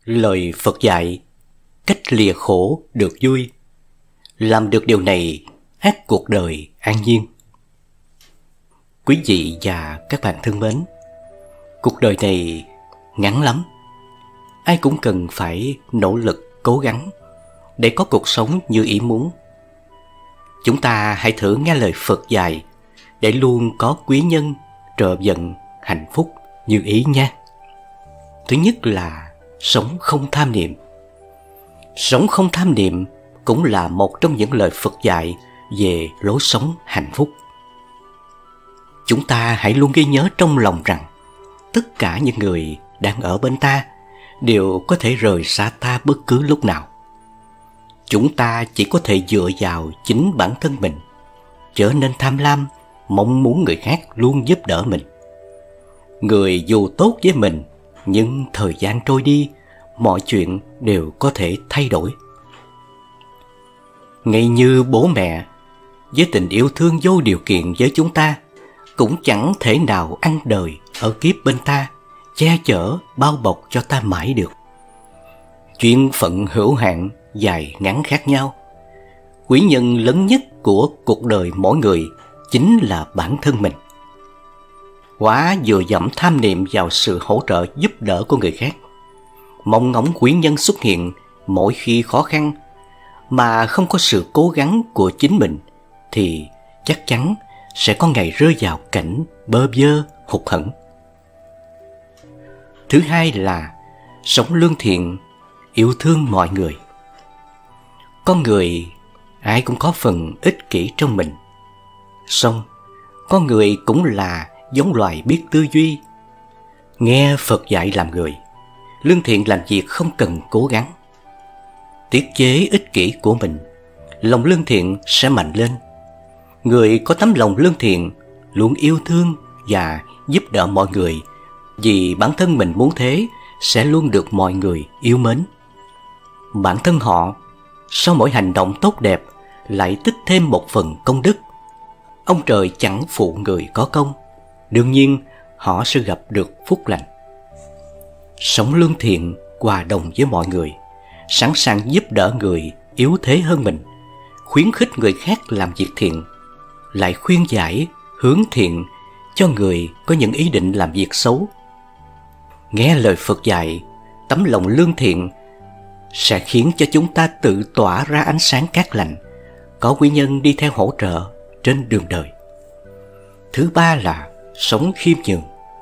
Lời Phật dạy, cách lìa khổ được vui. Làm được điều này, ắt cuộc đời an nhiên. Quý vị và các bạn thân mến, cuộc đời này ngắn lắm. Ai cũng cần phải nỗ lực, cố gắng để có cuộc sống như ý muốn. Chúng ta hãy thử nghe lời Phật dạy để luôn có quý nhân, trợ vận, hạnh phúc như ý nha. Thứ nhất là sống không tham niệm. Sống không tham niệm cũng là một trong những lời Phật dạy về lối sống hạnh phúc. Chúng ta hãy luôn ghi nhớ trong lòng rằng tất cả những người đang ở bên ta đều có thể rời xa ta bất cứ lúc nào. Chúng ta chỉ có thể dựa vào chính bản thân mình, trở nên tham lam, mong muốn người khác luôn giúp đỡ mình. Người dù tốt với mình, nhưng thời gian trôi đi, mọi chuyện đều có thể thay đổi. Ngay như bố mẹ, với tình yêu thương vô điều kiện với chúng ta, cũng chẳng thể nào ăn đời ở kiếp bên ta, che chở, bao bọc cho ta mãi được. Duyên phận hữu hạn, dài ngắn khác nhau. Quý nhân lớn nhất của cuộc đời mỗi người chính là bản thân mình. Quá dựa dẫm tham niệm vào sự hỗ trợ giúp đỡ của người khác, mong ngóng quý nhân xuất hiện mỗi khi khó khăn, mà không có sự cố gắng của chính mình, thì chắc chắn sẽ có ngày rơi vào cảnh bơ vơ, hụt hẫng. Thứ hai là sống lương thiện, yêu thương mọi người. Con người ai cũng có phần ích kỷ trong mình, song con người cũng là giống loài biết tư duy. Nghe Phật dạy làm người, lương thiện làm việc không cần cố gắng. Tiết chế ích kỷ của mình, lòng lương thiện sẽ mạnh lên. Người có tấm lòng lương thiện luôn yêu thương và giúp đỡ mọi người, vì bản thân mình muốn thế sẽ luôn được mọi người yêu mến. Bản thân họ sau mỗi hành động tốt đẹp lại tích thêm một phần công đức. Ông trời chẳng phụ người có công, đương nhiên họ sẽ gặp được phúc lành. Sống lương thiện, hòa đồng với mọi người, sẵn sàng giúp đỡ người yếu thế hơn mình, khuyến khích người khác làm việc thiện, lại khuyên giải, hướng thiện cho người có những ý định làm việc xấu. Nghe lời Phật dạy, tấm lòng lương thiện sẽ khiến cho chúng ta tự tỏa ra ánh sáng cát lành, có quý nhân đi theo hỗ trợ trên đường đời. Thứ ba là sống khiêm nhường.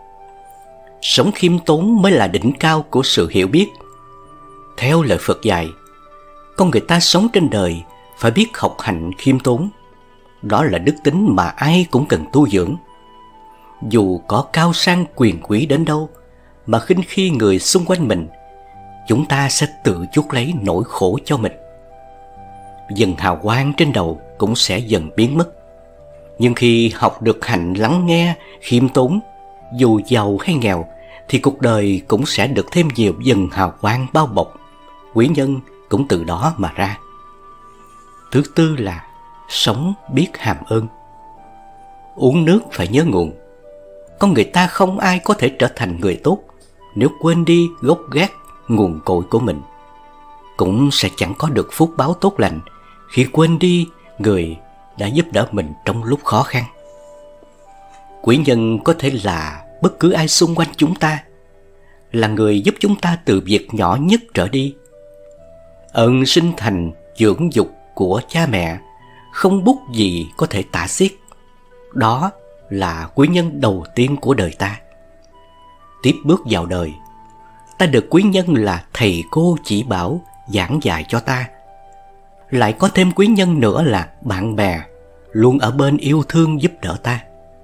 Sống khiêm tốn mới là đỉnh cao của sự hiểu biết. Theo lời Phật dạy, con người ta sống trên đời phải biết học hành khiêm tốn. Đó là đức tính mà ai cũng cần tu dưỡng. Dù có cao sang quyền quý đến đâu mà khinh khi người xung quanh mình, chúng ta sẽ tự chuốc lấy nỗi khổ cho mình. Dần hào quang trên đầu cũng sẽ dần biến mất. Nhưng khi học được hạnh lắng nghe, khiêm tốn, dù giàu hay nghèo, thì cuộc đời cũng sẽ được thêm nhiều dần hào quang bao bọc. Quý nhân cũng từ đó mà ra. Thứ tư là sống biết hàm ơn. Uống nước phải nhớ nguồn. Con người ta không ai có thể trở thành người tốt nếu quên đi gốc gác, nguồn cội của mình. Cũng sẽ chẳng có được phúc báo tốt lành khi quên đi người đã giúp đỡ mình trong lúc khó khăn. Quý nhân có thể là bất cứ ai xung quanh chúng ta, là người giúp chúng ta từ việc nhỏ nhất trở đi. Ơn sinh thành dưỡng dục của cha mẹ không bút gì có thể tả xiết. Đó là quý nhân đầu tiên của đời ta. Tiếp bước vào đời, ta được quý nhân là thầy cô chỉ bảo, giảng dạy cho ta. Lại có thêm quý nhân nữa là bạn bè, luôn ở bên yêu thương giúp đỡ ta.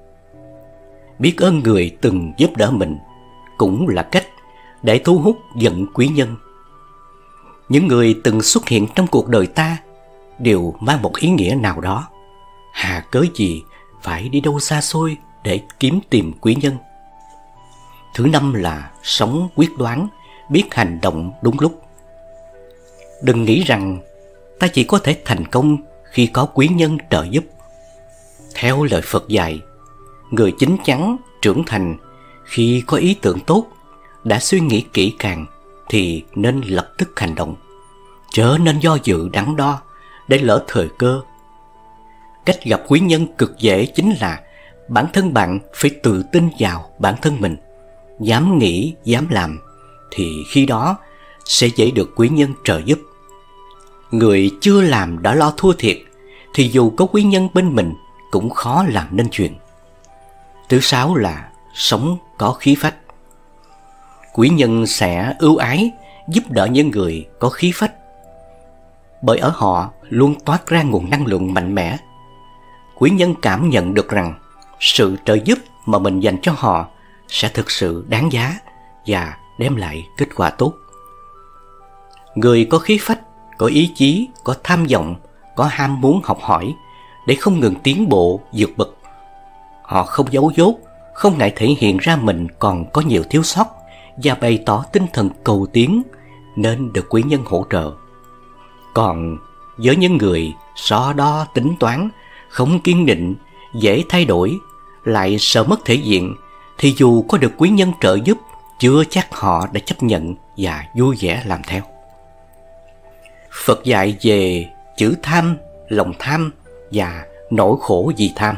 Biết ơn người từng giúp đỡ mình cũng là cách để thu hút vận quý nhân. Những người từng xuất hiện trong cuộc đời ta đều mang một ý nghĩa nào đó. Hà cớ gì phải đi đâu xa xôi để kiếm tìm quý nhân. Thứ năm là sống quyết đoán, biết hành động đúng lúc. Đừng nghĩ rằng ta chỉ có thể thành công khi có quý nhân trợ giúp. Theo lời Phật dạy, người chín chắn, trưởng thành khi có ý tưởng tốt, đã suy nghĩ kỹ càng, thì nên lập tức hành động, chớ nên do dự đắn đo để lỡ thời cơ. Cách gặp quý nhân cực dễ chính là bản thân bạn phải tự tin vào bản thân mình, dám nghĩ, dám làm, thì khi đó sẽ dễ được quý nhân trợ giúp. Người chưa làm đã lo thua thiệt, thì dù có quý nhân bên mình cũng khó làm nên chuyện. Thứ sáu là sống có khí phách. Quý nhân sẽ ưu ái giúp đỡ những người có khí phách, bởi ở họ luôn toát ra nguồn năng lượng mạnh mẽ. Quý nhân cảm nhận được rằng sự trợ giúp mà mình dành cho họ sẽ thực sự đáng giá và đem lại kết quả tốt. Người có khí phách, có ý chí, có tham vọng, có ham muốn học hỏi để không ngừng tiến bộ vượt bậc. Họ không giấu dốt, không ngại thể hiện ra mình còn có nhiều thiếu sót và bày tỏ tinh thần cầu tiến, nên được quý nhân hỗ trợ. Còn với những người so đo tính toán, không kiên định, dễ thay đổi, lại sợ mất thể diện, thì dù có được quý nhân trợ giúp, chưa chắc họ đã chấp nhận và vui vẻ làm theo. Phật dạy về chữ tham, lòng tham và nỗi khổ vì tham.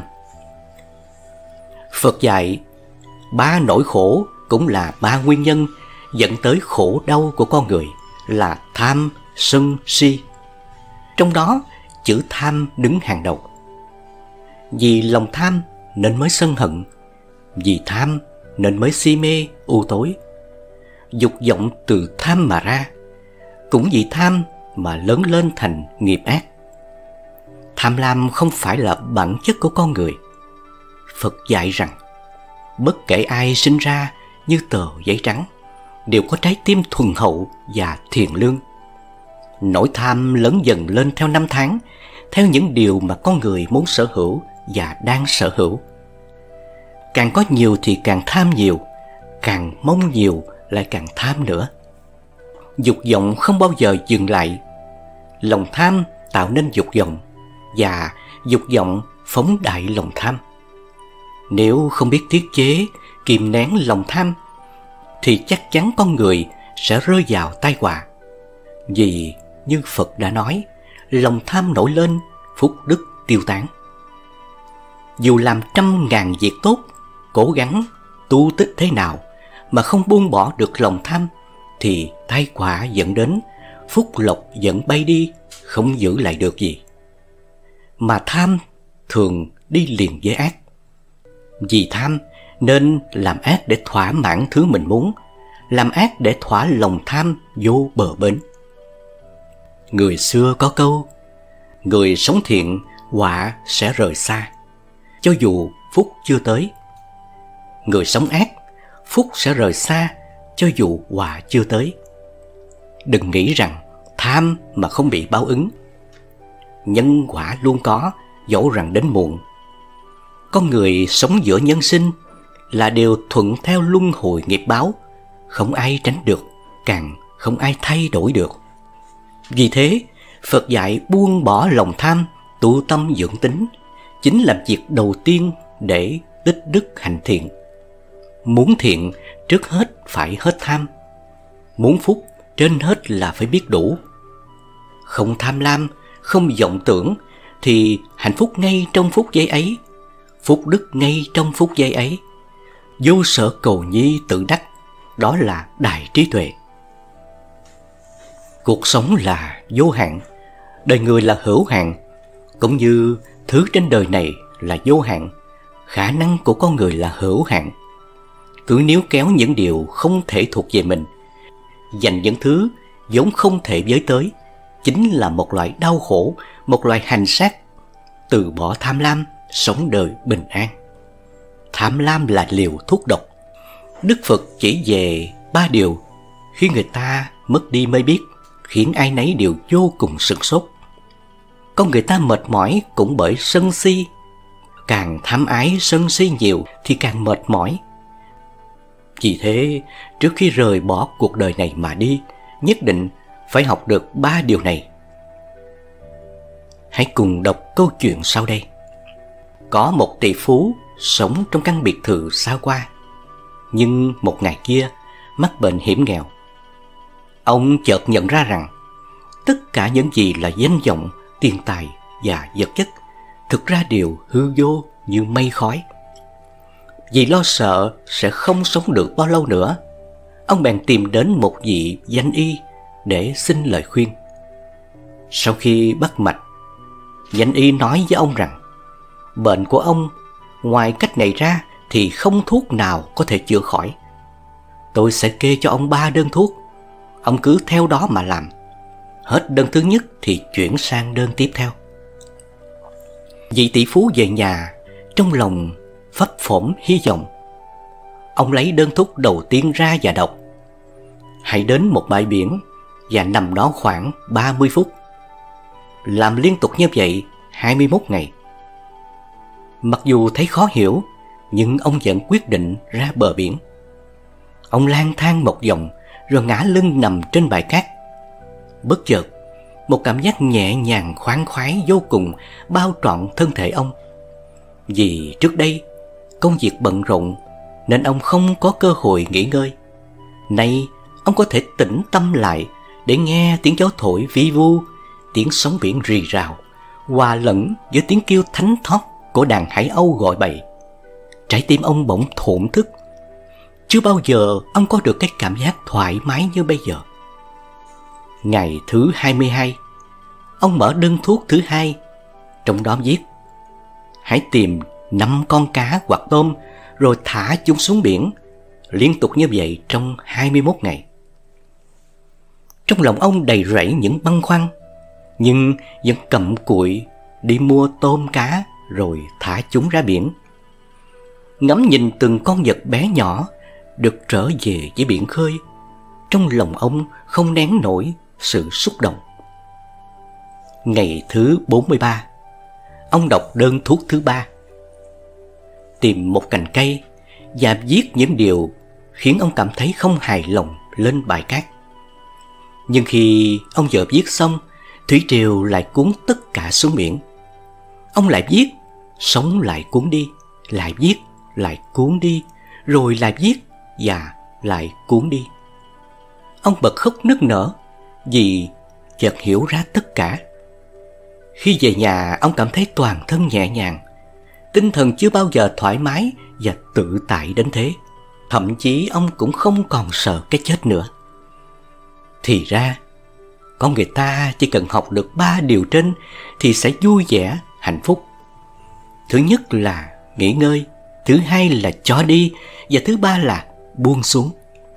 Phật dạy 3 nỗi khổ cũng là 3 nguyên nhân dẫn tới khổ đau của con người là tham, sân, si. Trong đó chữ tham đứng hàng đầu. Vì lòng tham nên mới sân hận, vì tham nên mới si mê, u tối. Dục vọng từ tham mà ra, cũng vì tham mà lớn lên thành nghiệp ác. Tham lam không phải là bản chất của con người. Phật dạy rằng bất kể ai sinh ra như tờ giấy trắng đều có trái tim thuần hậu và thiện lương. Nỗi tham lớn dần lên theo năm tháng, theo những điều mà con người muốn sở hữu và đang sở hữu. Càng có nhiều thì càng tham nhiều, càng mong nhiều lại càng tham nữa. Dục vọng không bao giờ dừng lại. Lòng tham tạo nên dục vọng, và dục vọng phóng đại lòng tham. Nếu không biết tiết chế, kìm nén lòng tham, thì chắc chắn con người sẽ rơi vào tai họa. Vì như Phật đã nói, lòng tham nổi lên, phúc đức tiêu tán. Dù làm 100.000 việc tốt, cố gắng tu tích thế nào mà không buông bỏ được lòng tham, thì tai họa dẫn đến, phúc lộc vẫn bay đi, không giữ lại được gì. Mà tham thường đi liền với ác. Vì tham nên làm ác để thỏa mãn thứ mình muốn, làm ác để thỏa lòng tham vô bờ bến. Người xưa có câu, người sống thiện họa sẽ rời xa, cho dù phúc chưa tới. Người sống ác, phúc sẽ rời xa, cho dù họa chưa tới. Đừng nghĩ rằng tham mà không bị báo ứng. Nhân quả luôn có, dẫu rằng đến muộn. Con người sống giữa nhân sinh là điều thuận theo luân hồi nghiệp báo, không ai tránh được, càng không ai thay đổi được. Vì thế, Phật dạy buông bỏ lòng tham, tu tâm dưỡng tính, chính là việc đầu tiên để tích đức hành thiện. Muốn thiện, trước hết phải hết tham. Muốn phúc, trên hết là phải biết đủ. Không tham lam, không vọng tưởng, thì hạnh phúc ngay trong phút giây ấy, phúc đức ngay trong phút giây ấy. Vô sở cầu nhi tự đắc, đó là đại trí tuệ. Cuộc sống là vô hạn, đời người là hữu hạn, cũng như thứ trên đời này là vô hạn, khả năng của con người là hữu hạn. Cứ níu kéo những điều không thể thuộc về mình, dành những thứ vốn không thể với tới, chính là một loại đau khổ, một loại hành xác. Từ bỏ tham lam, sống đời bình an. Tham lam là liều thuốc độc. Đức Phật chỉ về 3 điều khi người ta mất đi mới biết, khiến ai nấy đều vô cùng sửng sốt. Con người ta mệt mỏi cũng bởi sân si. Càng tham ái sân si nhiều thì càng mệt mỏi. Vì thế, trước khi rời bỏ cuộc đời này mà đi, nhất định phải học được 3 điều này. Hãy cùng đọc câu chuyện sau đây. Có một tỷ phú sống trong căn biệt thự xa hoa, nhưng một ngày kia mắc bệnh hiểm nghèo. Ông chợt nhận ra rằng tất cả những gì là danh vọng, tiền tài và vật chất thực ra đều hư vô như mây khói. Vì lo sợ sẽ không sống được bao lâu nữa, ông bèn tìm đến một vị danh y để xin lời khuyên. Sau khi bắt mạch, danh y nói với ông rằng bệnh của ông ngoài cách này ra thì không thuốc nào có thể chữa khỏi. Tôi sẽ kê cho ông 3 đơn thuốc, ông cứ theo đó mà làm. Hết đơn thứ nhất thì chuyển sang đơn tiếp theo. Vị tỷ phú về nhà trong lòng phấp phổm hy vọng. Ông lấy đơn thuốc đầu tiên ra và đọc: hãy đến một bãi biển và nằm đó khoảng 30 phút. Làm liên tục như vậy 21 ngày. Mặc dù thấy khó hiểu, nhưng ông vẫn quyết định ra bờ biển. Ông lang thang một vòng rồi ngã lưng nằm trên bãi cát. Bất chợt, một cảm giác nhẹ nhàng khoan khoái vô cùng bao trọn thân thể ông. Vì trước đây công việc bận rộn nên ông không có cơ hội nghỉ ngơi. Nay ông có thể tĩnh tâm lại để nghe tiếng gió thổi vi vu, tiếng sóng biển rì rào hòa lẫn với tiếng kêu thánh thót của đàn hải âu gọi bầy. Trái tim ông bỗng thổn thức. Chưa bao giờ ông có được cái cảm giác thoải mái như bây giờ. Ngày thứ 22, ông mở đơn thuốc thứ 2. Trong đó viết: hãy tìm 5 con cá hoặc tôm rồi thả chúng xuống biển, liên tục như vậy trong 21 ngày. Trong lòng ông đầy rẫy những băn khoăn, nhưng vẫn cặm cụi đi mua tôm cá rồi thả chúng ra biển. Ngắm nhìn từng con vật bé nhỏ được trở về với biển khơi, trong lòng ông không nén nổi sự xúc động. Ngày thứ 43, ông đọc đơn thuốc thứ 3. Tìm một cành cây và viết những điều khiến ông cảm thấy không hài lòng lên bãi cát. Nhưng khi ông vừa viết xong, thủy triều lại cuốn tất cả xuống biển. Ông lại viết, sóng lại cuốn đi, lại viết, lại cuốn đi, rồi lại viết và lại cuốn đi. Ông bật khóc nức nở vì chợt hiểu ra tất cả. Khi về nhà, ông cảm thấy toàn thân nhẹ nhàng, tinh thần chưa bao giờ thoải mái và tự tại đến thế. Thậm chí ông cũng không còn sợ cái chết nữa. Thì ra, con người ta chỉ cần học được 3 điều trên thì sẽ vui vẻ, hạnh phúc. Thứ nhất là nghỉ ngơi, thứ hai là cho đi, và thứ ba là buông xuống.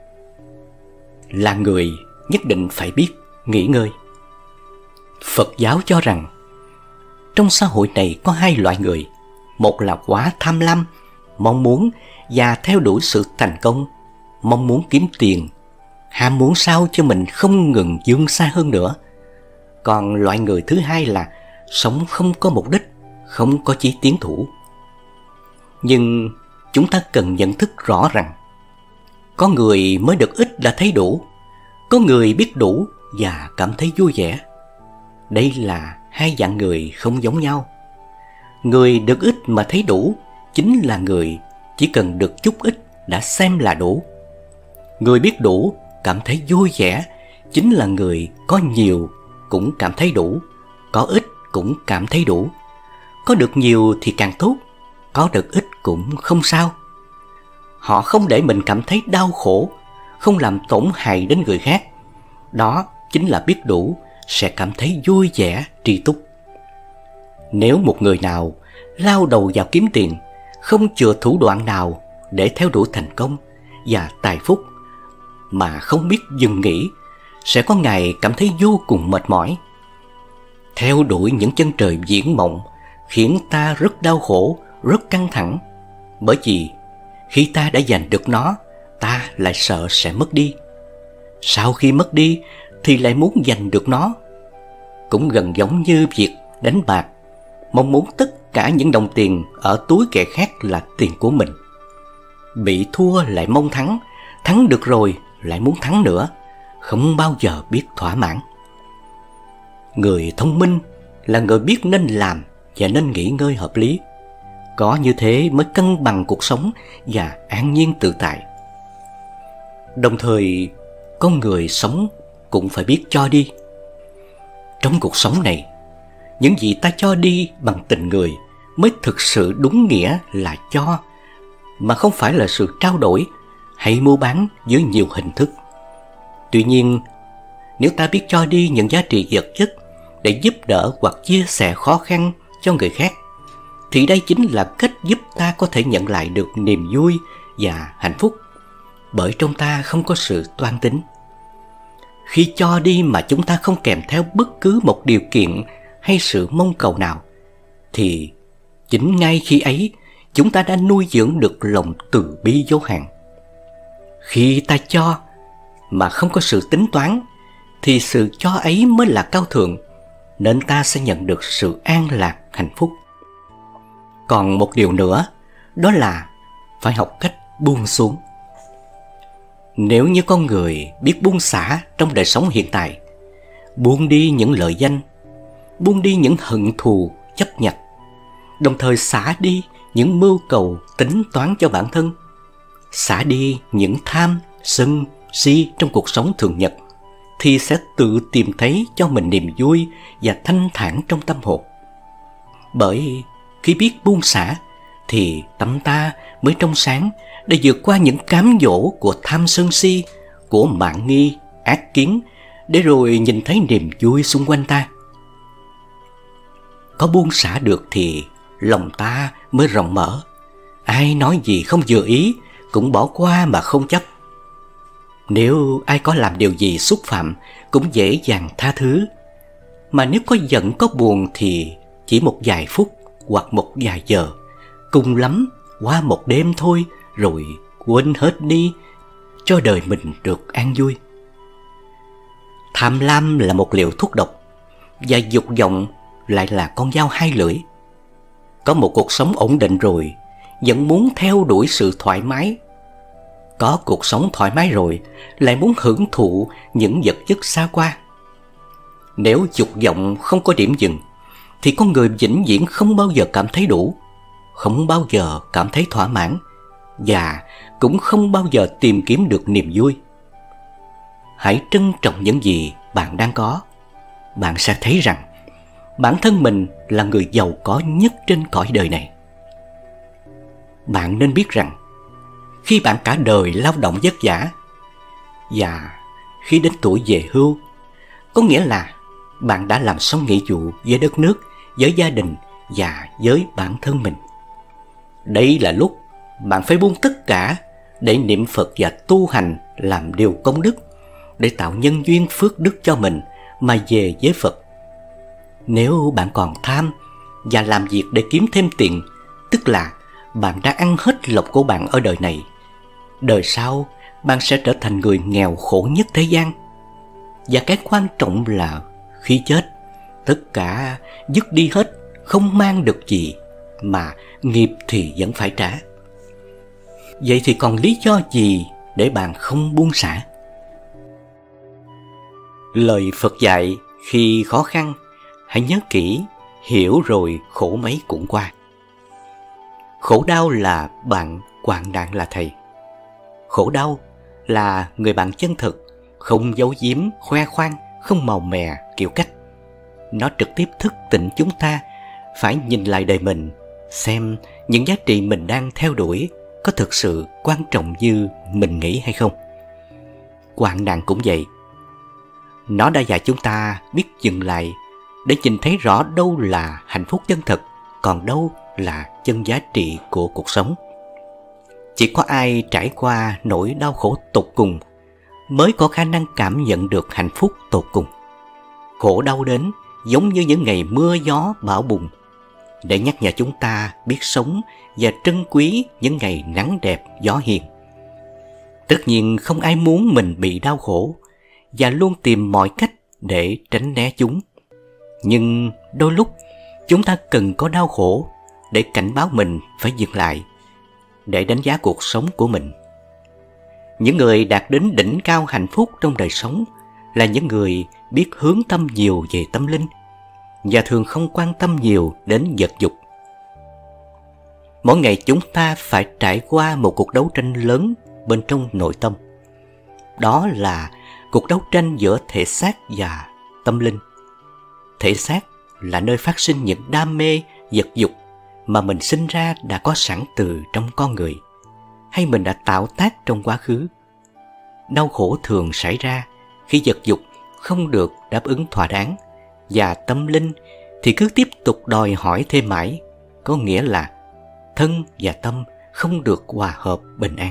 Là người nhất định phải biết nghỉ ngơi. Phật giáo cho rằng trong xã hội này có 2 loại người. Một là quá tham lam, mong muốn và theo đuổi sự thành công, mong muốn kiếm tiền, ham muốn sao cho mình không ngừng vươn xa hơn nữa. Còn loại người thứ hai là sống không có mục đích, không có chí tiến thủ. Nhưng chúng ta cần nhận thức rõ rằng có người mới được ít đã thấy đủ, có người biết đủ và cảm thấy vui vẻ. Đây là 2 dạng người không giống nhau. Người được ít mà thấy đủ chính là người chỉ cần được chút ít đã xem là đủ. Người biết đủ cảm thấy vui vẻ chính là người có nhiều cũng cảm thấy đủ, có ít cũng cảm thấy đủ. Có được nhiều thì càng tốt, có được ít cũng không sao. Họ không để mình cảm thấy đau khổ, không làm tổn hại đến người khác. Đó chính là biết đủ, sẽ cảm thấy vui vẻ, tri túc. Nếu một người nào lao đầu vào kiếm tiền, không chừa thủ đoạn nào để theo đuổi thành công và tài phúc, mà không biết dừng nghỉ, sẽ có ngày cảm thấy vô cùng mệt mỏi. Theo đuổi những chân trời viễn mộng khiến ta rất đau khổ, rất căng thẳng. Bởi vì khi ta đã giành được nó, ta lại sợ sẽ mất đi. Sau khi mất đi thì lại muốn giành được nó. Cũng gần giống như việc đánh bạc, mong muốn tất cả những đồng tiền ở túi kẻ khác là tiền của mình. Bị thua lại mong thắng, thắng được rồi lại muốn thắng nữa, không bao giờ biết thỏa mãn. Người thông minh là người biết nên làm và nên nghỉ ngơi hợp lý. Có như thế mới cân bằng cuộc sống và an nhiên tự tại. Đồng thời, con người sống cũng phải biết cho đi. Trong cuộc sống này, những gì ta cho đi bằng tình người mới thực sự đúng nghĩa là cho, mà không phải là sự trao đổi hay mua bán dưới nhiều hình thức. Tuy nhiên, nếu ta biết cho đi những giá trị vật chất để giúp đỡ hoặc chia sẻ khó khăn cho người khác, thì đây chính là cách giúp ta có thể nhận lại được niềm vui và hạnh phúc, bởi trong ta không có sự toan tính. Khi cho đi mà chúng ta không kèm theo bất cứ một điều kiện hay sự mong cầu nào, thì chính ngay khi ấy chúng ta đã nuôi dưỡng được lòng từ bi vô hạn. Khi ta cho mà không có sự tính toán, thì sự cho ấy mới là cao thượng, nên ta sẽ nhận được sự an lạc, hạnh phúc. Còn một điều nữa, đó là phải học cách buông xuống. Nếu như con người biết buông xả trong đời sống hiện tại, buông đi những lợi danh, buông đi những hận thù chấp nhặt, đồng thời xả đi những mưu cầu tính toán cho bản thân, xả đi những tham, sân, si trong cuộc sống thường nhật, thì sẽ tự tìm thấy cho mình niềm vui và thanh thản trong tâm hồn. Bởi khi biết buông xả, thì tâm ta mới trong sáng để vượt qua những cám dỗ của tham sân si, của mạn nghi, ác kiến, để rồi nhìn thấy niềm vui xung quanh ta. Có buông xả được thì lòng ta mới rộng mở. Ai nói gì không vừa ý cũng bỏ qua mà không chấp. Nếu ai có làm điều gì xúc phạm cũng dễ dàng tha thứ. Mà nếu có giận có buồn thì chỉ một vài phút hoặc một vài giờ, cùng lắm qua một đêm thôi, rồi quên hết đi, cho đời mình được an vui. Tham lam là một liều thuốc độc, và dục vọng lại là con dao hai lưỡi. Có một cuộc sống ổn định rồi, vẫn muốn theo đuổi sự thoải mái. Có cuộc sống thoải mái rồi, lại muốn hưởng thụ những vật chất xa qua. Nếu dục vọng không có điểm dừng, thì con người vĩnh viễn không bao giờ cảm thấy đủ, không bao giờ cảm thấy thỏa mãn, và cũng không bao giờ tìm kiếm được niềm vui. Hãy trân trọng những gì bạn đang có. Bạn sẽ thấy rằng bản thân mình là người giàu có nhất trên cõi đời này. Bạn nên biết rằng khi bạn cả đời lao động vất vả, và khi đến tuổi về hưu, có nghĩa là bạn đã làm xong nghĩa vụ với đất nước, với gia đình và với bản thân mình. Đây là lúc bạn phải buông tất cả để niệm Phật và tu hành, làm điều công đức, để tạo nhân duyên phước đức cho mình mà về với Phật. Nếu bạn còn tham và làm việc để kiếm thêm tiền, tức là bạn đã ăn hết lộc của bạn ở đời này. Đời sau bạn sẽ trở thành người nghèo khổ nhất thế gian. Và cái quan trọng là khi chết, tất cả dứt đi hết, không mang được gì, mà nghiệp thì vẫn phải trả. Vậy thì còn lý do gì để bạn không buông xả? Lời Phật dạy, khi khó khăn, hãy nhớ kỹ, hiểu rồi khổ mấy cũng qua. Khổ đau là bạn, hoạn nạn là thầy. Khổ đau là người bạn chân thực, không giấu giếm, khoe khoang, không màu mè kiểu cách. Nó trực tiếp thức tỉnh chúng ta phải nhìn lại đời mình, xem những giá trị mình đang theo đuổi có thực sự quan trọng như mình nghĩ hay không. Hoạn nạn cũng vậy. Nó đã dạy chúng ta biết dừng lại để nhìn thấy rõ đâu là hạnh phúc chân thực, còn đâu là chân giá trị của cuộc sống. Chỉ có ai trải qua nỗi đau khổ tột cùng mới có khả năng cảm nhận được hạnh phúc tột cùng. Khổ đau đến giống như những ngày mưa gió bão bùng, để nhắc nhở chúng ta biết sống và trân quý những ngày nắng đẹp gió hiền. Tất nhiên không ai muốn mình bị đau khổ và luôn tìm mọi cách để tránh né chúng. Nhưng đôi lúc chúng ta cần có đau khổ để cảnh báo mình phải dừng lại, để đánh giá cuộc sống của mình. Những người đạt đến đỉnh cao hạnh phúc trong đời sống là những người biết hướng tâm nhiều về tâm linh và thường không quan tâm nhiều đến vật dục. Mỗi ngày chúng ta phải trải qua một cuộc đấu tranh lớn bên trong nội tâm. Đó là cuộc đấu tranh giữa thể xác và tâm linh. Thể xác là nơi phát sinh những đam mê, vật dục mà mình sinh ra đã có sẵn từ trong con người, hay mình đã tạo tác trong quá khứ. Đau khổ thường xảy ra khi vật dục không được đáp ứng thỏa đáng, và tâm linh thì cứ tiếp tục đòi hỏi thêm mãi, có nghĩa là thân và tâm không được hòa hợp bình an.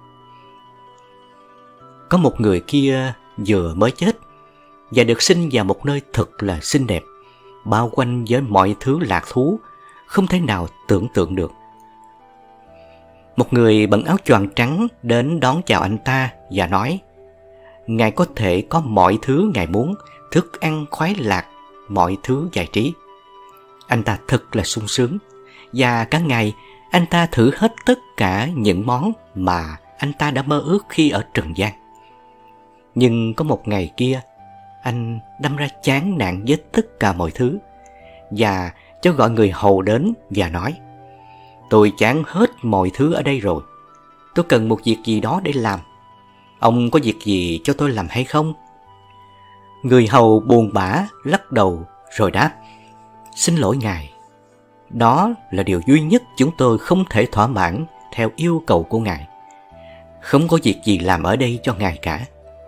Có một người kia vừa mới chết và được sinh vào một nơi thật là xinh đẹp, bao quanh với mọi thứ lạc thú không thể nào tưởng tượng được. Một người bận áo choàng trắng đến đón chào anh ta và nói: Ngài có thể có mọi thứ Ngài muốn, thức ăn khoái lạc, mọi thứ giải trí. Anh ta thật là sung sướng, và cả ngày anh ta thử hết tất cả những món mà anh ta đã mơ ước khi ở trần gian. Nhưng có một ngày kia, anh đâm ra chán nản với tất cả mọi thứ, và cho gọi người hầu đến và nói: Tôi chán hết mọi thứ ở đây rồi, tôi cần một việc gì đó để làm. Ông có việc gì cho tôi làm hay không? Người hầu buồn bã lắc đầu rồi đáp: Xin lỗi ngài, đó là điều duy nhất chúng tôi không thể thỏa mãn theo yêu cầu của ngài. Không có việc gì làm ở đây cho ngài cả.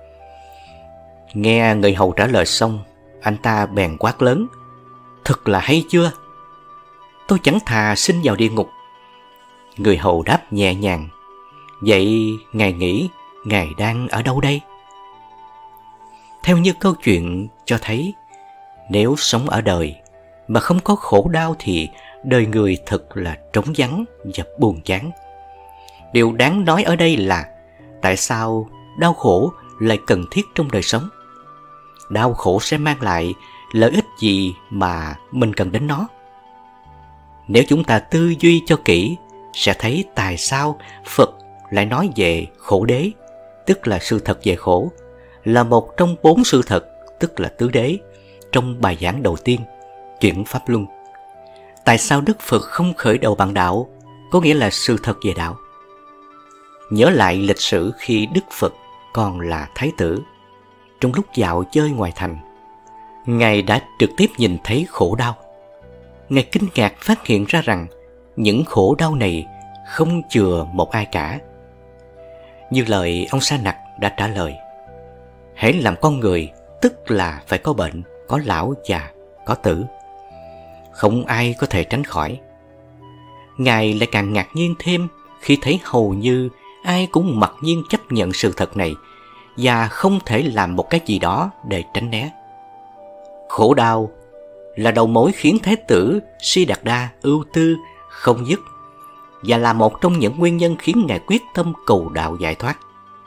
Nghe người hầu trả lời xong, anh ta bèn quát lớn: Thật là hay chưa? Tôi chẳng thà xin vào địa ngục. Người hầu đáp nhẹ nhàng: Vậy ngài nghĩ ngài đang ở đâu đây? Theo như câu chuyện cho thấy, nếu sống ở đời mà không có khổ đau thì đời người thật là trống vắng và buồn chán. Điều đáng nói ở đây là tại sao đau khổ lại cần thiết trong đời sống? Đau khổ sẽ mang lại lợi ích gì mà mình cần đến nó? Nếu chúng ta tư duy cho kỹ, sẽ thấy tại sao Phật lại nói về khổ đế, tức là sự thật về khổ, là một trong 4 sự thật, tức là tứ đế, trong bài giảng đầu tiên, Chuyển Pháp Luân. Tại sao Đức Phật không khởi đầu bằng đạo, có nghĩa là sự thật về đạo? Nhớ lại lịch sử khi Đức Phật còn là thái tử, trong lúc dạo chơi ngoài thành, Ngài đã trực tiếp nhìn thấy khổ đau. Ngài kinh ngạc phát hiện ra rằng những khổ đau này không chừa một ai cả. Như lời ông Sa Nặc đã trả lời: hễ làm con người, tức là phải có bệnh, có lão già, có tử. Không ai có thể tránh khỏi. Ngài lại càng ngạc nhiên thêm khi thấy hầu như ai cũng mặc nhiên chấp nhận sự thật này và không thể làm một cái gì đó để tránh né. Khổ đau là đầu mối khiến Thái tử Siddhartha ưu tư không dứt và là một trong những nguyên nhân khiến Ngài quyết tâm cầu đạo giải thoát.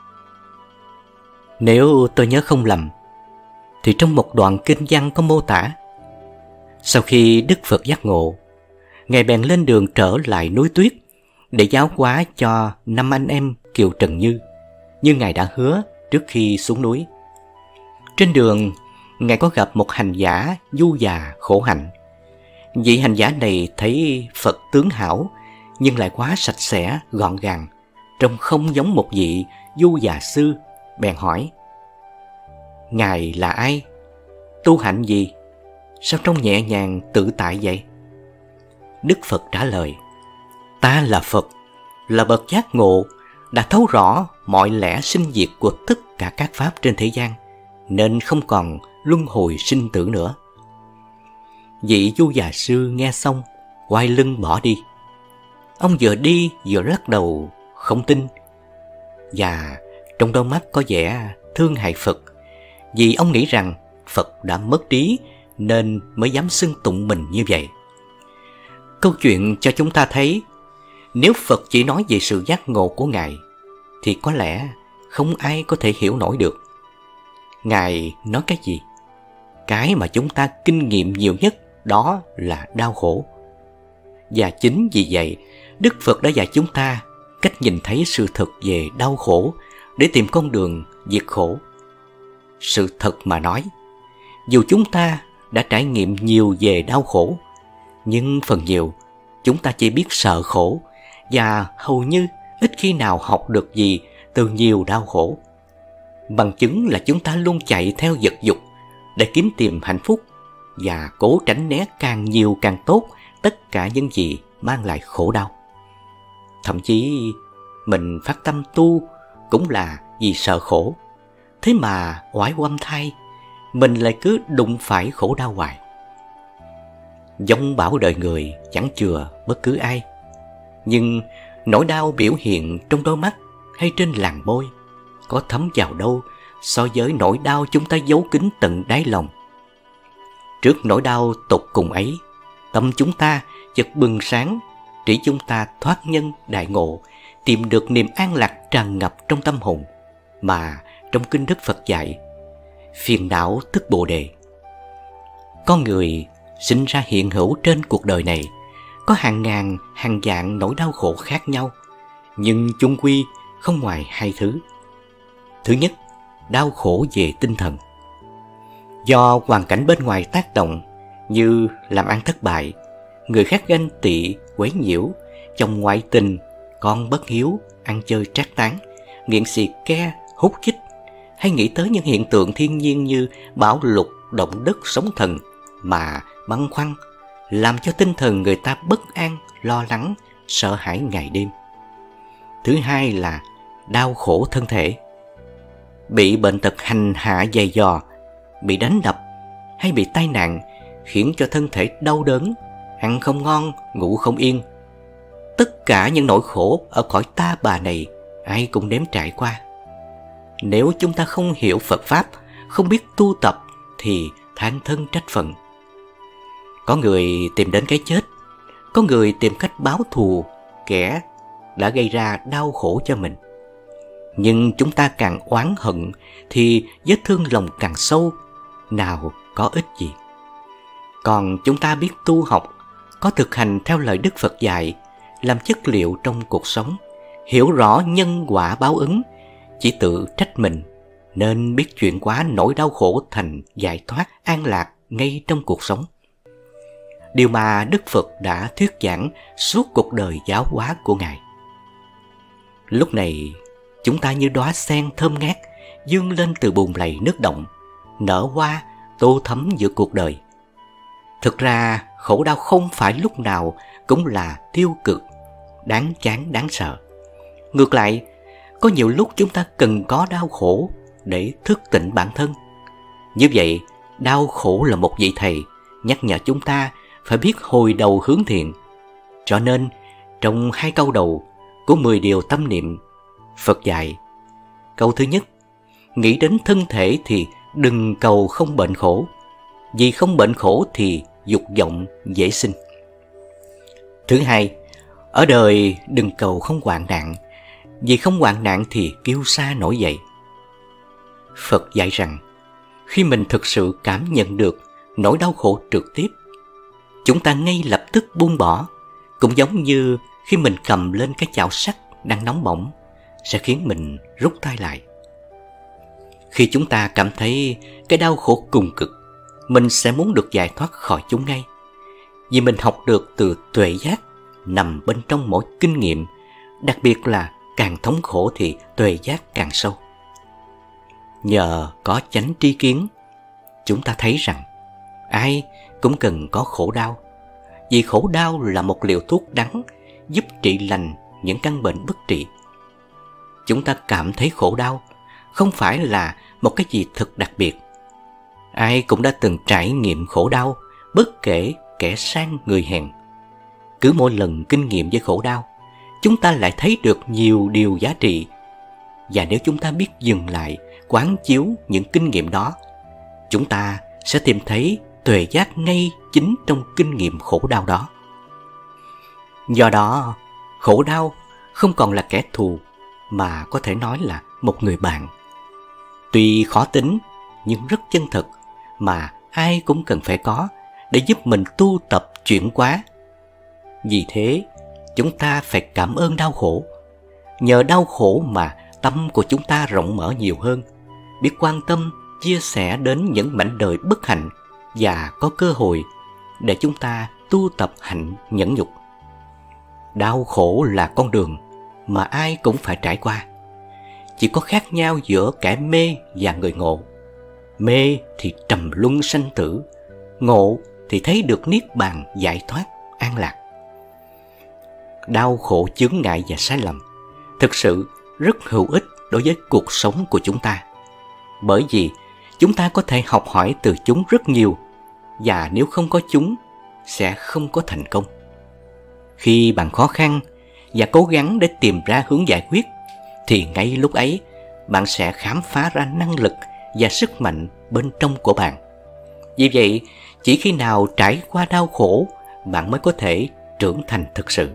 Nếu tôi nhớ không lầm, thì trong một đoạn kinh văn có mô tả, sau khi Đức Phật giác ngộ, Ngài bèn lên đường trở lại núi Tuyết để giáo hóa cho 5 anh em Kiều Trần như Ngài đã hứa trước khi xuống núi. Trên đường, Ngài có gặp một hành giả du già khổ hạnh. Vị hành giả này thấy Phật tướng hảo nhưng lại quá sạch sẽ, gọn gàng, trông không giống một vị du già sư, bèn hỏi: Ngài là ai? Tu hạnh gì? Sao trông nhẹ nhàng tự tại vậy? Đức Phật trả lời: Ta là Phật, là bậc giác ngộ, đã thấu rõ mọi lẽ sinh diệt của tất cả các pháp trên thế gian, nên không còn luân hồi sinh tử nữa. Vị du già sư nghe xong, quay lưng bỏ đi. Ông vừa đi vừa lắc đầu không tin, và trong đôi mắt có vẻ thương hại Phật, vì ông nghĩ rằng Phật đã mất trí nên mới dám xưng tụng mình như vậy. Câu chuyện cho chúng ta thấy, nếu Phật chỉ nói về sự giác ngộ của Ngài, thì có lẽ không ai có thể hiểu nổi được. Ngài nói cái gì? Cái mà chúng ta kinh nghiệm nhiều nhất đó là đau khổ. Và chính vì vậy, Đức Phật đã dạy chúng ta cách nhìn thấy sự thật về đau khổ để tìm con đường diệt khổ. Sự thật mà nói, dù chúng ta đã trải nghiệm nhiều về đau khổ, nhưng phần nhiều chúng ta chỉ biết sợ khổ và hầu như ít khi nào học được gì từ nhiều đau khổ. Bằng chứng là chúng ta luôn chạy theo vật dục để kiếm tìm hạnh phúc và cố tránh né càng nhiều càng tốt tất cả những gì mang lại khổ đau. Thậm chí mình phát tâm tu cũng là vì sợ khổ. Thế mà oái oăm thay, mình lại cứ đụng phải khổ đau hoài. Dông bão đời người chẳng chừa bất cứ ai, nhưng nỗi đau biểu hiện trong đôi mắt hay trên làn môi có thấm vào đâu so với nỗi đau chúng ta giấu kín tận đáy lòng. Trước nỗi đau tột cùng ấy, tâm chúng ta chợt bừng sáng, chỉ chúng ta thoát nhân đại ngộ, tìm được niềm an lạc tràn ngập trong tâm hồn mà trong kinh Đức Phật dạy, phiền não tức Bồ Đề. Con người sinh ra hiện hữu trên cuộc đời này có hàng ngàn hàng vạn nỗi đau khổ khác nhau, nhưng chung quy không ngoài hai thứ. Thứ nhất, đau khổ về tinh thần. Do hoàn cảnh bên ngoài tác động như làm ăn thất bại, người khác ganh tị, quấy nhiễu, chồng ngoại tình, con bất hiếu, ăn chơi trác tán, nghiện xì ke, hút chích, hay nghĩ tới những hiện tượng thiên nhiên như bão lụt, động đất, sóng thần mà băn khoăn, làm cho tinh thần người ta bất an, lo lắng, sợ hãi ngày đêm. Thứ hai là đau khổ thân thể. Bị bệnh tật hành hạ dày dò, bị đánh đập hay bị tai nạn khiến cho thân thể đau đớn, ăn không ngon, ngủ không yên. Tất cả những nỗi khổ ở cõi ta bà này ai cũng nếm trải qua. Nếu chúng ta không hiểu Phật Pháp, không biết tu tập thì than thân trách phận. Có người tìm đến cái chết, có người tìm cách báo thù kẻ đã gây ra đau khổ cho mình. Nhưng chúng ta càng oán hận thì vết thương lòng càng sâu, nào có ích gì. Còn chúng ta biết tu học, có thực hành theo lời Đức Phật dạy, làm chất liệu trong cuộc sống, hiểu rõ nhân quả báo ứng, chỉ tự trách mình, nên biết chuyển hóa nỗi đau khổ thành giải thoát an lạc ngay trong cuộc sống. Điều mà Đức Phật đã thuyết giảng suốt cuộc đời giáo hóa của Ngài. Lúc này, chúng ta như đóa sen thơm ngát vươn lên từ bùn lầy nước động, nở hoa tô thắm giữa cuộc đời. Thực ra, khổ đau không phải lúc nào cũng là tiêu cực, đáng chán, đáng sợ. Ngược lại, có nhiều lúc chúng ta cần có đau khổ để thức tỉnh bản thân. Như vậy, đau khổ là một vị thầy nhắc nhở chúng ta phải biết hồi đầu hướng thiện. Cho nên, trong 2 câu đầu của 10 điều tâm niệm, Phật dạy, câu thứ nhất, nghĩ đến thân thể thì đừng cầu không bệnh khổ, vì không bệnh khổ thì dục vọng dễ sinh. Thứ hai, ở đời đừng cầu không hoạn nạn, vì không hoạn nạn thì kiêu sa nổi dậy. Phật dạy rằng, khi mình thực sự cảm nhận được nỗi đau khổ trực tiếp, chúng ta ngay lập tức buông bỏ, cũng giống như khi mình cầm lên cái chảo sắt đang nóng bỏng, sẽ khiến mình rút tay lại. Khi chúng ta cảm thấy cái đau khổ cùng cực, mình sẽ muốn được giải thoát khỏi chúng ngay, vì mình học được từ tuệ giác nằm bên trong mỗi kinh nghiệm, đặc biệt là càng thống khổ thì tuệ giác càng sâu. Nhờ có chánh tri kiến, chúng ta thấy rằng ai cũng cần có khổ đau, vì khổ đau là một liều thuốc đắng giúp trị lành những căn bệnh bất trị. Chúng ta cảm thấy khổ đau không phải là một cái gì thật đặc biệt. Ai cũng đã từng trải nghiệm khổ đau, bất kể kẻ sang người hèn. Cứ mỗi lần kinh nghiệm với khổ đau, chúng ta lại thấy được nhiều điều giá trị. Và nếu chúng ta biết dừng lại, quán chiếu những kinh nghiệm đó, chúng ta sẽ tìm thấy tuệ giác ngay chính trong kinh nghiệm khổ đau đó. Do đó, khổ đau không còn là kẻ thù, mà có thể nói là một người bạn. Tuy khó tính, nhưng rất chân thực, mà ai cũng cần phải có để giúp mình tu tập chuyển hóa. Vì thế, chúng ta phải cảm ơn đau khổ. Nhờ đau khổ mà tâm của chúng ta rộng mở nhiều hơn, biết quan tâm, chia sẻ đến những mảnh đời bất hạnh và có cơ hội để chúng ta tu tập hạnh nhẫn nhục. Đau khổ là con đường mà ai cũng phải trải qua. chỉ có khác nhau giữa kẻ mê và người ngộ. Mê thì trầm luân sanh tử, ngộ thì thấy được niết bàn giải thoát, an lạc. Đau khổ, chướng ngại và sai lầm thực sự rất hữu ích đối với cuộc sống của chúng ta, bởi vì chúng ta có thể học hỏi từ chúng rất nhiều, và nếu không có chúng sẽ không có thành công. Khi bạn khó khăn và cố gắng để tìm ra hướng giải quyết, thì ngay lúc ấy bạn sẽ khám phá ra năng lực và sức mạnh bên trong của bạn. Vì vậy, chỉ khi nào trải qua đau khổ, bạn mới có thể trưởng thành thực sự.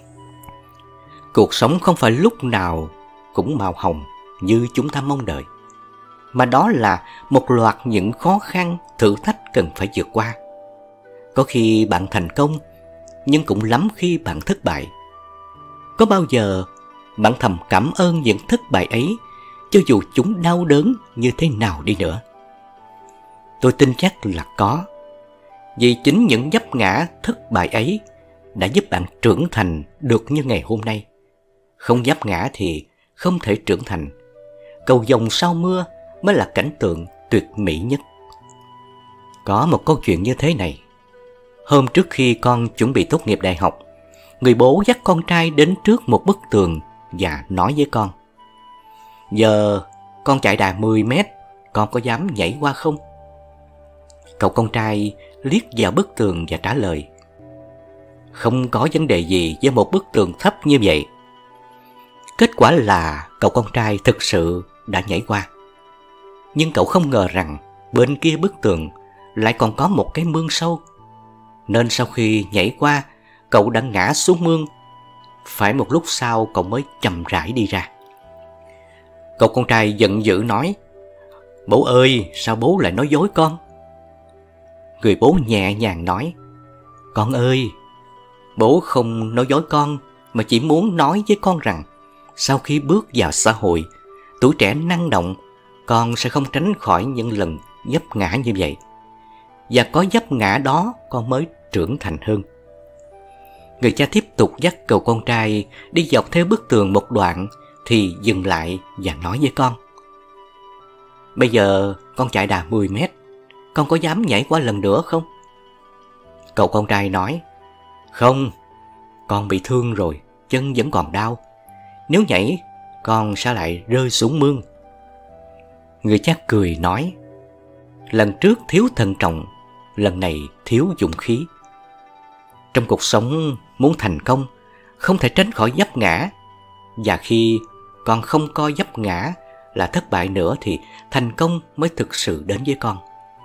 Cuộc sống không phải lúc nào cũng màu hồng như chúng ta mong đợi, mà đó là một loạt những khó khăn, thử thách cần phải vượt qua. Có khi bạn thành công, nhưng cũng lắm khi bạn thất bại. Có bao giờ bạn thầm cảm ơn những thất bại ấy, cho dù chúng đau đớn như thế nào đi nữa? Tôi tin chắc là có, vì chính những vấp ngã thất bại ấy đã giúp bạn trưởng thành được như ngày hôm nay. Không vấp ngã thì không thể trưởng thành. Cầu vồng sau mưa mới là cảnh tượng tuyệt mỹ nhất. Có một câu chuyện như thế này. Hôm trước khi con chuẩn bị tốt nghiệp đại học, người bố dắt con trai đến trước một bức tường và nói với con: "Giờ con chạy đà 10 mét, con có dám nhảy qua không?" Cậu con trai liếc vào bức tường và trả lời: "Không có vấn đề gì với một bức tường thấp như vậy." Kết quả là cậu con trai thực sự đã nhảy qua. Nhưng cậu không ngờ rằng bên kia bức tường lại còn có một cái mương sâu, nên sau khi nhảy qua, cậu đã ngã xuống mương. Phải một lúc sau cậu mới chậm rãi đi ra. Cậu con trai giận dữ nói: "Bố ơi, sao bố lại nói dối con?" Người bố nhẹ nhàng nói: "Con ơi, bố không nói dối con, mà chỉ muốn nói với con rằng sau khi bước vào xã hội, tuổi trẻ năng động, con sẽ không tránh khỏi những lần vấp ngã như vậy. Và có vấp ngã đó con mới trưởng thành hơn." Người cha tiếp tục dắt cậu con trai đi dọc theo bức tường một đoạn thì dừng lại và nói với con: "Bây giờ con chạy đà 10 mét, con có dám nhảy qua lần nữa không?" Cậu con trai nói: "Không, con bị thương rồi, chân vẫn còn đau. Nếu nhảy, con sẽ lại rơi xuống mương." Người cha cười nói: "Lần trước thiếu thận trọng, lần này thiếu dũng khí." Trong cuộc sống, muốn thành công không thể tránh khỏi vấp ngã, và khi con không coi vấp ngã là thất bại nữa thì thành công mới thực sự đến với con.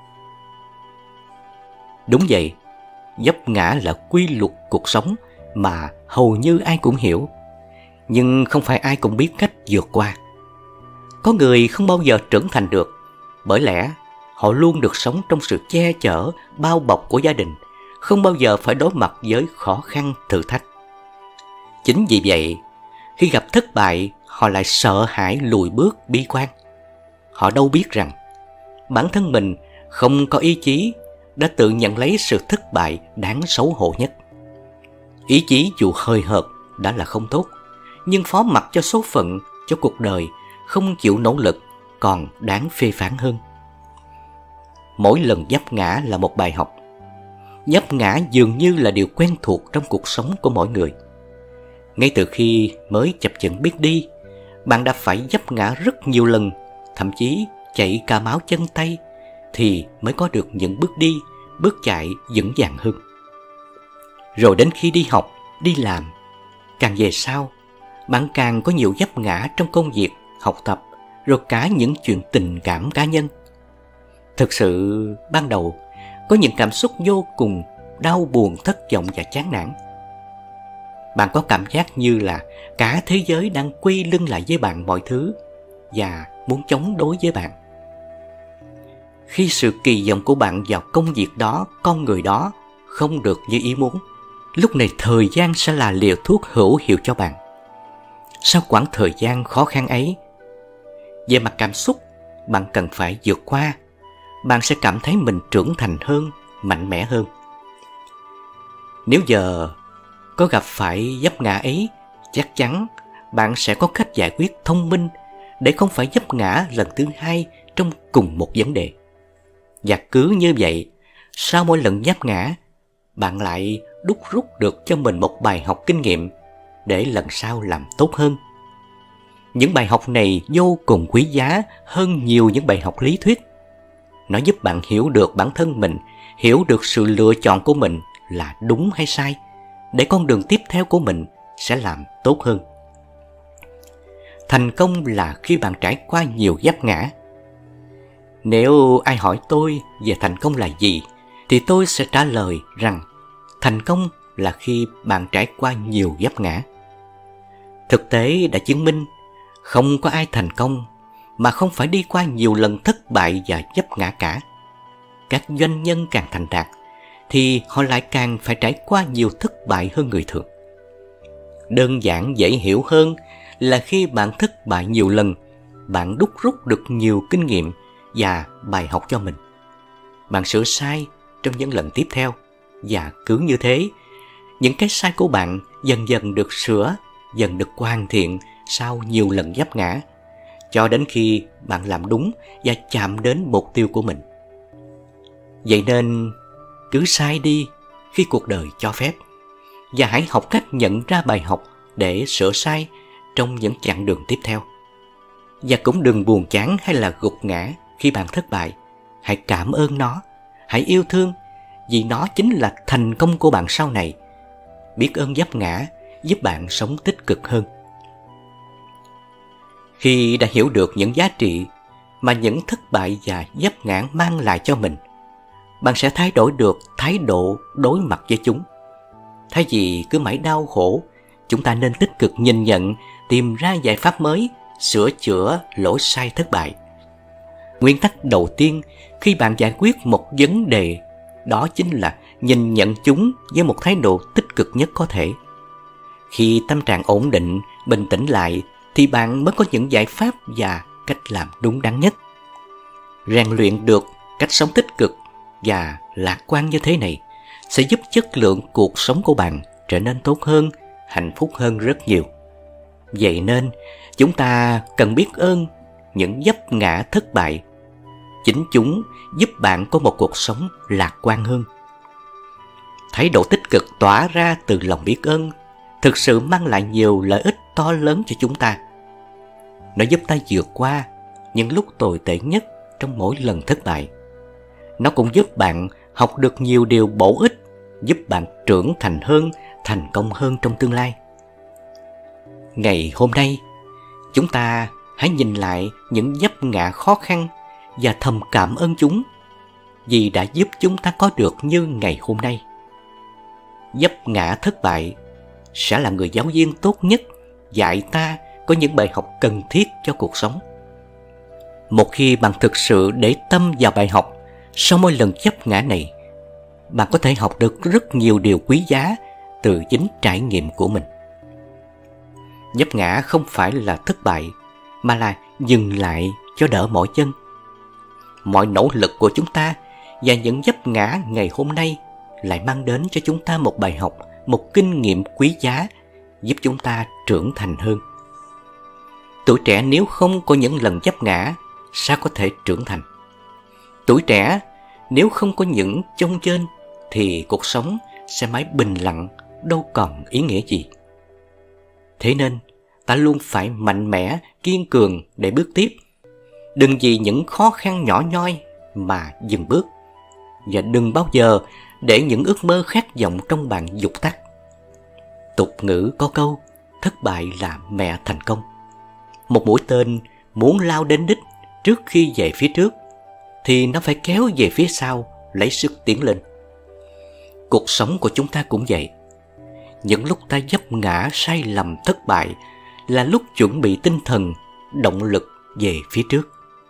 Đúng vậy, vấp ngã là quy luật cuộc sống mà hầu như ai cũng hiểu, nhưng không phải ai cũng biết cách vượt qua. Có người không bao giờ trưởng thành được, bởi lẽ họ luôn được sống trong sự che chở, bao bọc của gia đình, không bao giờ phải đối mặt với khó khăn, thử thách. Chính vì vậy, khi gặp thất bại, họ lại sợ hãi, lùi bước, bi quan. Họ đâu biết rằng bản thân mình không có ý chí đã tự nhận lấy sự thất bại đáng xấu hổ nhất. Ý chí dù hơi hợt đã là không tốt, nhưng phó mặc cho số phận, cho cuộc đời, không chịu nỗ lực còn đáng phê phán hơn. Mỗi lần vấp ngã là một bài học. Vấp ngã dường như là điều quen thuộc trong cuộc sống của mỗi người. Ngay từ khi mới chập chững biết đi, bạn đã phải vấp ngã rất nhiều lần, thậm chí chảy cả máu chân tay, thì mới có được những bước đi, bước chạy vững vàng hơn. Rồi đến khi đi học, đi làm, càng về sau, bạn càng có nhiều vấp ngã trong công việc, học tập, rồi cả những chuyện tình cảm cá nhân. Thực sự, ban đầu, có những cảm xúc vô cùng đau buồn, thất vọng và chán nản. Bạn có cảm giác như là cả thế giới đang quay lưng lại với bạn mọi thứ và muốn chống đối với bạn. Khi sự kỳ vọng của bạn vào công việc đó, con người đó không được như ý muốn, lúc này thời gian sẽ là liều thuốc hữu hiệu cho bạn. Sau quãng thời gian khó khăn ấy, về mặt cảm xúc, bạn cần phải vượt qua. Bạn sẽ cảm thấy mình trưởng thành hơn, mạnh mẽ hơn. Nếu giờ có gặp phải vấp ngã ấy, chắc chắn bạn sẽ có cách giải quyết thông minh để không phải vấp ngã lần thứ hai trong cùng một vấn đề. Và cứ như vậy, sau mỗi lần vấp ngã, bạn lại đúc rút được cho mình một bài học kinh nghiệm để lần sau làm tốt hơn. Những bài học này vô cùng quý giá hơn nhiều những bài học lý thuyết. Nó giúp bạn hiểu được bản thân mình, hiểu được sự lựa chọn của mình là đúng hay sai, để con đường tiếp theo của mình sẽ làm tốt hơn. Thành công là khi bạn trải qua nhiều vấp ngã. Nếu ai hỏi tôi về thành công là gì, thì tôi sẽ trả lời rằng thành công là khi bạn trải qua nhiều vấp ngã. Thực tế đã chứng minh không có ai thành công mà không phải đi qua nhiều lần thất bại và vấp ngã cả. Các doanh nhân càng thành đạt thì họ lại càng phải trải qua nhiều thất bại hơn người thường. Đơn giản dễ hiểu hơn là khi bạn thất bại nhiều lần, bạn đúc rút được nhiều kinh nghiệm và bài học cho mình. Bạn sửa sai trong những lần tiếp theo, và cứ như thế, những cái sai của bạn dần dần được sửa, dần được hoàn thiện sau nhiều lần vấp ngã, cho đến khi bạn làm đúng và chạm đến mục tiêu của mình. Vậy nên, cứ sai đi khi cuộc đời cho phép, và hãy học cách nhận ra bài học để sửa sai trong những chặng đường tiếp theo. Và cũng đừng buồn chán hay là gục ngã khi bạn thất bại. Hãy cảm ơn nó, hãy yêu thương, vì nó chính là thành công của bạn sau này. Biết ơn vấp ngã giúp bạn sống tích cực hơn. Khi đã hiểu được những giá trị mà những thất bại và vấp ngã mang lại cho mình, bạn sẽ thay đổi được thái độ đối mặt với chúng. Thay vì cứ mãi đau khổ, chúng ta nên tích cực nhìn nhận, tìm ra giải pháp mới, sửa chữa lỗi sai thất bại. Nguyên tắc đầu tiên khi bạn giải quyết một vấn đề, đó chính là nhìn nhận chúng với một thái độ tích cực nhất có thể. Khi tâm trạng ổn định, bình tĩnh lại, thì bạn mới có những giải pháp và cách làm đúng đắn nhất. Rèn luyện được cách sống tích cực và lạc quan như thế này sẽ giúp chất lượng cuộc sống của bạn trở nên tốt hơn, hạnh phúc hơn rất nhiều. Vậy nên, chúng ta cần biết ơn những vấp ngã thất bại. Chính chúng giúp bạn có một cuộc sống lạc quan hơn. Thái độ tích cực tỏa ra từ lòng biết ơn thực sự mang lại nhiều lợi ích to lớn cho chúng ta. Nó giúp ta vượt qua những lúc tồi tệ nhất trong mỗi lần thất bại. Nó cũng giúp bạn học được nhiều điều bổ ích, giúp bạn trưởng thành hơn, thành công hơn trong tương lai. Ngày hôm nay, chúng ta hãy nhìn lại những vấp ngã khó khăn và thầm cảm ơn chúng, vì đã giúp chúng ta có được như ngày hôm nay. Vấp ngã thất bại sẽ là người giáo viên tốt nhất dạy ta có những bài học cần thiết cho cuộc sống. Một khi bạn thực sự để tâm vào bài học, sau mỗi lần vấp ngã này, bạn có thể học được rất nhiều điều quý giá từ chính trải nghiệm của mình. Vấp ngã không phải là thất bại, mà là dừng lại cho đỡ mỏi chân. Mọi nỗ lực của chúng ta và những vấp ngã ngày hôm nay lại mang đến cho chúng ta một bài học, một kinh nghiệm quý giá giúp chúng ta trưởng thành hơn. Tuổi trẻ nếu không có những lần vấp ngã, sao có thể trưởng thành? Tuổi trẻ nếu không có những chông chênh thì cuộc sống sẽ mãi bình lặng, đâu còn ý nghĩa gì. Thế nên, ta luôn phải mạnh mẽ, kiên cường để bước tiếp. Đừng vì những khó khăn nhỏ nhoi mà dừng bước. Và đừng bao giờ để những ước mơ khát vọng trong bạn dụt tắt. Tục ngữ có câu, thất bại là mẹ thành công. Một mũi tên muốn lao đến đích trước khi về phía trước, thì nó phải kéo về phía sau, lấy sức tiến lên. Cuộc sống của chúng ta cũng vậy. Những lúc ta vấp ngã, sai lầm, thất bại là lúc chuẩn bị tinh thần, động lực về phía trước.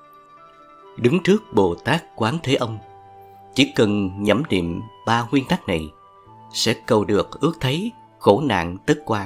Đứng trước Bồ Tát Quán Thế Âm, chỉ cần nhẩm niệm 3 nguyên tắc này sẽ cầu được ước thấy, khổ nạn tất qua.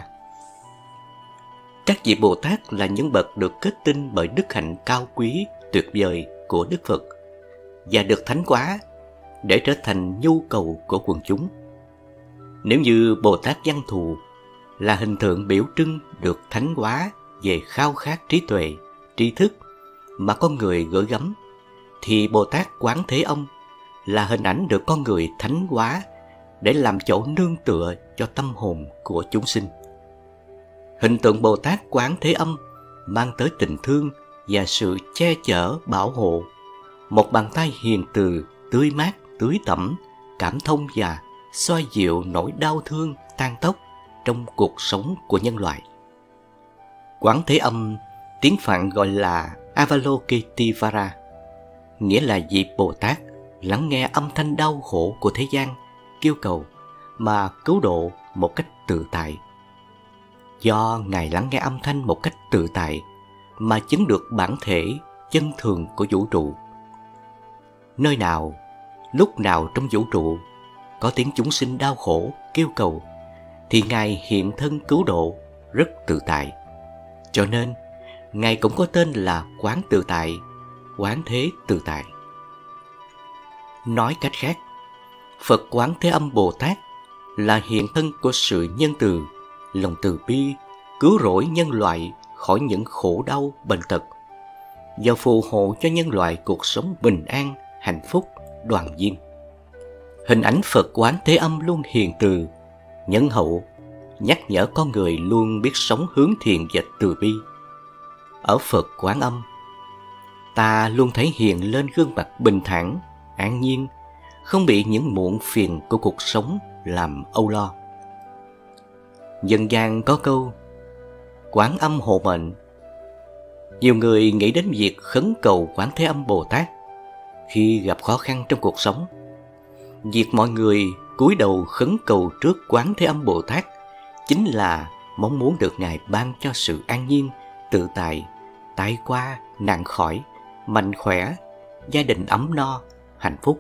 Các vị Bồ Tát là những bậc được kết tinh bởi đức hạnh cao quý, tuyệt vời của Đức Phật và được thánh hóa để trở thành nhu cầu của quần chúng. Nếu như Bồ Tát Văn Thù là hình tượng biểu trưng được thánh hóa về khao khát trí tuệ, tri thức mà con người gửi gắm, thì Bồ Tát Quán Thế Âm là hình ảnh được con người thánh hóa để làm chỗ nương tựa cho tâm hồn của chúng sinh. Hình tượng Bồ Tát Quán Thế Âm mang tới tình thương và sự che chở bảo hộ, một bàn tay hiền từ, tươi mát, tưới tẩm, cảm thông và xoa dịu nỗi đau thương tan tóc trong cuộc sống của nhân loại. Quán Thế Âm tiếng Phạn gọi là Avalokitesvara, nghĩa là vị Bồ Tát lắng nghe âm thanh đau khổ của thế gian, kêu cầu mà cứu độ một cách tự tại. Do Ngài lắng nghe âm thanh một cách tự tại mà chứng được bản thể chân thường của vũ trụ. Nơi nào, lúc nào trong vũ trụ có tiếng chúng sinh đau khổ kêu cầu, thì Ngài hiện thân cứu độ rất tự tại. Cho nên Ngài cũng có tên là Quán Tự Tại, Quán Thế Tự Tại. Nói cách khác, Phật Quán Thế Âm Bồ Tát là hiện thân của sự nhân từ, lòng từ bi, cứu rỗi nhân loại khỏi những khổ đau bệnh tật và phù hộ cho nhân loại cuộc sống bình an, hạnh phúc, đoàn viên. Hình ảnh Phật Quán Thế Âm luôn hiền từ, nhân hậu, nhắc nhở con người luôn biết sống hướng thiện và từ bi. Ở Phật Quán Âm, ta luôn thấy hiện lên gương mặt bình thản, an nhiên, không bị những muộn phiền của cuộc sống làm âu lo. Dân gian có câu Quán Âm hộ mệnh. Nhiều người nghĩ đến việc khấn cầu Quán Thế Âm Bồ Tát khi gặp khó khăn trong cuộc sống. Việc mọi người cúi đầu khấn cầu trước Quán Thế Âm Bồ Tát chính là mong muốn được Ngài ban cho sự an nhiên, tự tại, tai qua, nạn khỏi, mạnh khỏe, gia đình ấm no, hạnh phúc.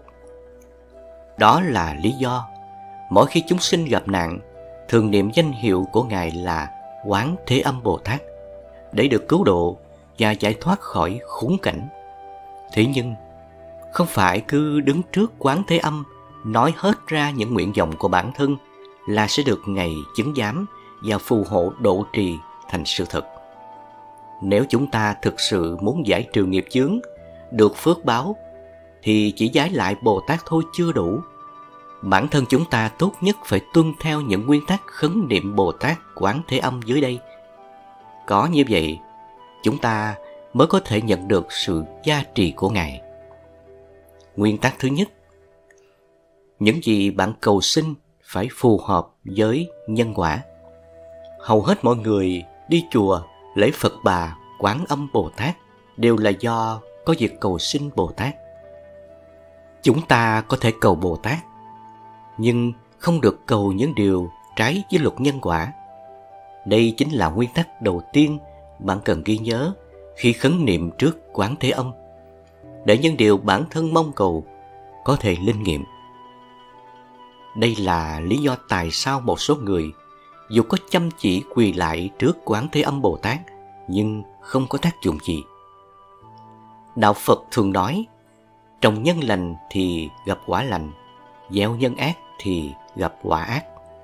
Đó là lý do mỗi khi chúng sinh gặp nạn, thường niệm danh hiệu của Ngài là Quán Thế Âm Bồ Tát để được cứu độ và giải thoát khỏi khốn cảnh. Thế nhưng không phải cứ đứng trước Quán Thế Âm nói hết ra những nguyện vọng của bản thân là sẽ được Ngài chứng giám và phù hộ độ trì thành sự thật. Nếu chúng ta thực sự muốn giải trừ nghiệp chướng, được phước báo, thì chỉ vái lại Bồ Tát thôi chưa đủ. Bản thân chúng ta tốt nhất phải tuân theo những nguyên tắc khấn niệm Bồ Tát Quán Thế Âm dưới đây. Có như vậy, chúng ta mới có thể nhận được sự gia trì của Ngài. Nguyên tắc thứ nhất, những gì bạn cầu xin phải phù hợp với nhân quả. Hầu hết mọi người đi chùa lễ Phật Bà Quán Âm Bồ Tát đều là do có việc cầu xin Bồ Tát. Chúng ta có thể cầu Bồ Tát, nhưng không được cầu những điều trái với luật nhân quả. Đây chính là nguyên tắc đầu tiên bạn cần ghi nhớ khi khấn niệm trước Quán Thế Âm, để những điều bản thân mong cầu có thể linh nghiệm. Đây là lý do tại sao một số người dù có chăm chỉ quỳ lại trước Quán Thế Âm Bồ Tát nhưng không có tác dụng gì. Đạo Phật thường nói, trồng nhân lành thì gặp quả lành, gieo nhân ác thì gặp quả ác.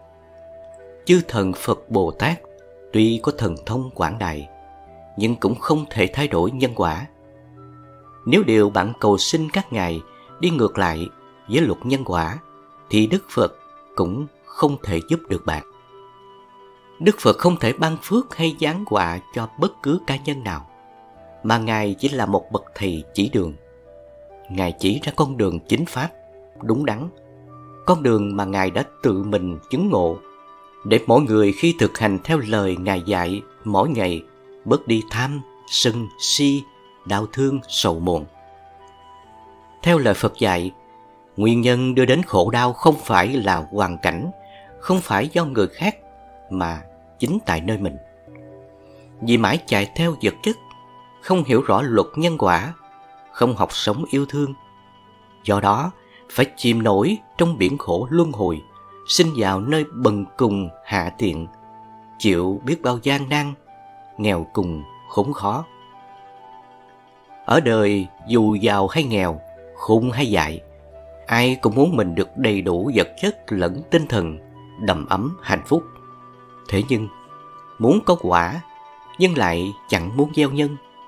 Chư thần Phật Bồ Tát tuy có thần thông quảng đại, nhưng cũng không thể thay đổi nhân quả. Nếu điều bạn cầu xin các ngài đi ngược lại với luật nhân quả, thì Đức Phật cũng không thể giúp được bạn. Đức Phật không thể ban phước hay giáng họa cho bất cứ cá nhân nào, mà Ngài chỉ là một bậc thầy chỉ đường. Ngài chỉ ra con đường chính pháp, đúng đắn, con đường mà Ngài đã tự mình chứng ngộ, để mỗi người khi thực hành theo lời Ngài dạy mỗi ngày bớt đi tham, sân, si, đau thương, sầu muộn. Theo lời Phật dạy, nguyên nhân đưa đến khổ đau không phải là hoàn cảnh, không phải do người khác, mà chính tại nơi mình. Vì mãi chạy theo vật chất, không hiểu rõ luật nhân quả, không học sống yêu thương, do đó phải chìm nổi trong biển khổ luân hồi, sinh vào nơi bần cùng hạ tiện, chịu biết bao gian nan, nghèo cùng khốn khó. Ở đời dù giàu hay nghèo, khôn hay dại, ai cũng muốn mình được đầy đủ vật chất lẫn tinh thần, đầm ấm hạnh phúc. Thế nhưng muốn có quả nhưng lại chẳng muốn gieo nhân,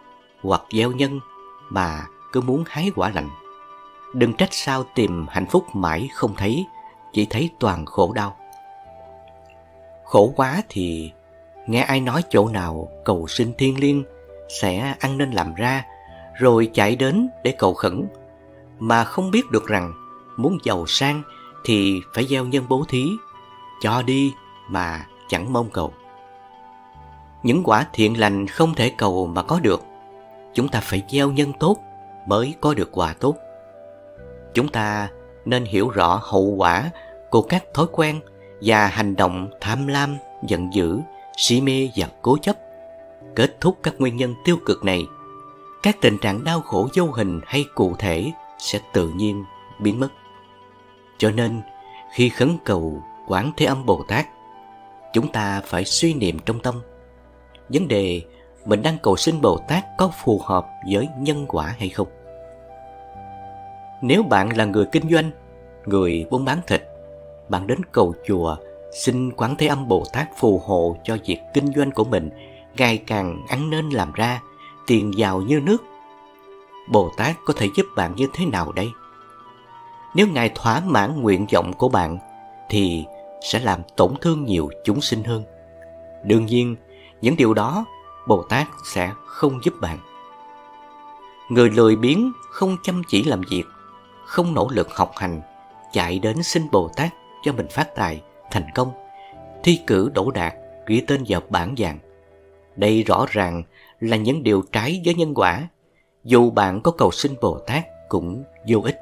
hoặc gieo nhân mà cứ muốn hái quả lành. Đừng trách sao tìm hạnh phúc mãi không thấy, chỉ thấy toàn khổ đau. Khổ quá thì nghe ai nói chỗ nào cầu xin thiên liêng sẽ ăn nên làm ra, rồi chạy đến để cầu khẩn, mà không biết được rằng muốn giàu sang thì phải gieo nhân bố thí, cho đi mà chẳng mong cầu. Những quả thiện lành không thể cầu mà có được. Chúng ta phải gieo nhân tốt mới có được quả tốt. Chúng ta nên hiểu rõ hậu quả của các thói quen và hành động tham lam, giận dữ, si mê và cố chấp. Kết thúc các nguyên nhân tiêu cực này, các tình trạng đau khổ vô hình hay cụ thể sẽ tự nhiên biến mất. Cho nên, khi khấn cầu Quán Thế Âm Bồ Tát, chúng ta phải suy niệm trong tâm: vấn đề mình đang cầu xin Bồ Tát có phù hợp với nhân quả hay không? Nếu bạn là người kinh doanh, người buôn bán thịt, bạn đến cầu chùa xin Quán Thế Âm Bồ Tát phù hộ cho việc kinh doanh của mình ngày càng ăn nên làm ra, tiền giàu như nước. Bồ Tát có thể giúp bạn như thế nào đây? Nếu Ngài thỏa mãn nguyện vọng của bạn thì sẽ làm tổn thương nhiều chúng sinh hơn. Đương nhiên, những điều đó Bồ Tát sẽ không giúp bạn. Người lười biếng, không chăm chỉ làm việc, không nỗ lực học hành, chạy đến xin Bồ Tát cho mình phát tài, thành công, thi cử đỗ đạt, ghi tên vào bảng vàng. Đây rõ ràng là những điều trái với nhân quả. Dù bạn có cầu xin Bồ Tát cũng vô ích.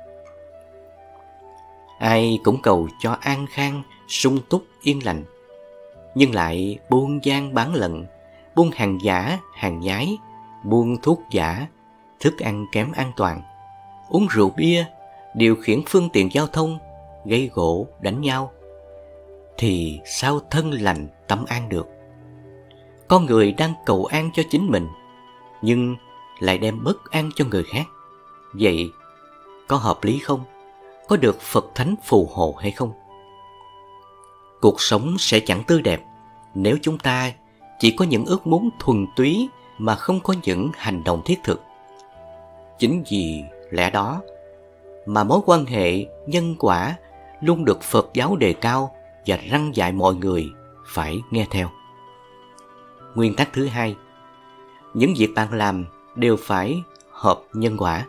Ai cũng cầu cho an khang, sung túc, yên lành, nhưng lại buôn gian bán lận, buôn hàng giả, hàng nhái, buôn thuốc giả, thức ăn kém an toàn, uống rượu bia, điều khiển phương tiện giao thông, gây gổ, đánh nhau, thì sao thân lành tâm an được? Con người đang cầu an cho chính mình, nhưng lại đem bất an cho người khác. Vậy có hợp lý không? Có được Phật Thánh phù hộ hay không? Cuộc sống sẽ chẳng tươi đẹp nếu chúng ta chỉ có những ước muốn thuần túy mà không có những hành động thiết thực. Chính vì lẽ đó mà mối quan hệ nhân quả luôn được Phật giáo đề cao và răn dạy mọi người phải nghe theo. Nguyên tắc thứ hai, những việc bạn làm đều phải hợp nhân quả.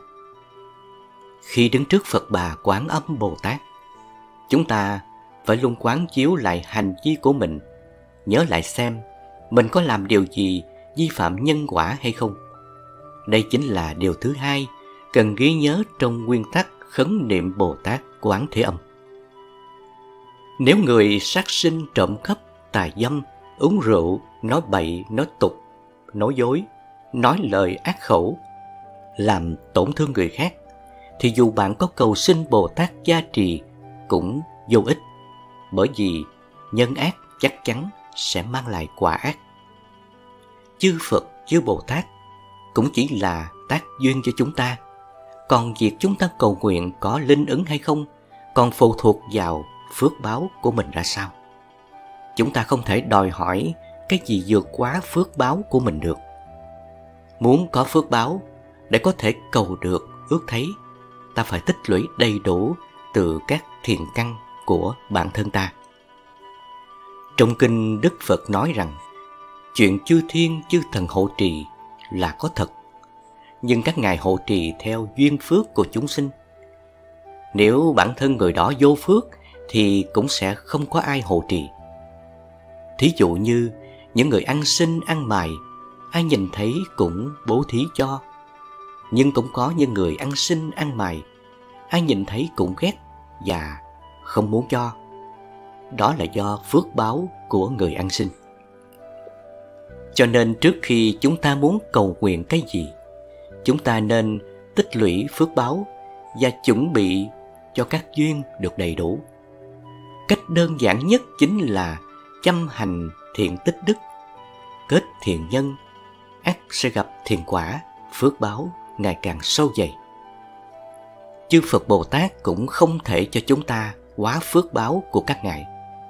Khi đứng trước Phật Bà Quán Âm Bồ Tát, chúng ta phải luôn quán chiếu lại hành vi của mình, nhớ lại xem mình có làm điều gì vi phạm nhân quả hay không. Đây chính là điều thứ hai cần ghi nhớ trong nguyên tắc khấn niệm Bồ Tát Quán Thế Âm. Nếu người sát sinh, trộm cắp, tà dâm, uống rượu, nói bậy, nói tục, nói dối, nói lời ác khẩu, làm tổn thương người khác, thì dù bạn có cầu xin Bồ Tát gia trì cũng vô ích, bởi vì nhân ác chắc chắn sẽ mang lại quả ác. Chư Phật, chư Bồ Tát cũng chỉ là tác duyên cho chúng ta, còn việc chúng ta cầu nguyện có linh ứng hay không còn phụ thuộc vào phước báo của mình ra sao. Chúng ta không thể đòi hỏi cái gì vượt quá phước báo của mình được. Muốn có phước báo để có thể cầu được, ước thấy, ta phải tích lũy đầy đủ từ các thiện căn của bản thân ta. Trong kinh Đức Phật nói rằng chuyện chư thiên chư thần hộ trì là có thật, nhưng các ngài hộ trì theo duyên phước của chúng sinh. Nếu bản thân người đó vô phước thì cũng sẽ không có ai hộ trì. Thí dụ như những người ăn xin ăn mày, ai nhìn thấy cũng bố thí cho. Nhưng cũng có những người ăn xin ăn mày, ai nhìn thấy cũng ghét và không muốn cho. Đó là do phước báo của người ăn xin. Cho nên trước khi chúng ta muốn cầu nguyện cái gì, chúng ta nên tích lũy phước báo và chuẩn bị cho các duyên được đầy đủ. Cách đơn giản nhất chính là chăm hành thiện tích đức, kết thiện nhân, ắt sẽ gặp thiện quả, phước báo ngày càng sâu dày. Chư Phật Bồ Tát cũng không thể cho chúng ta quá phước báo của các ngài.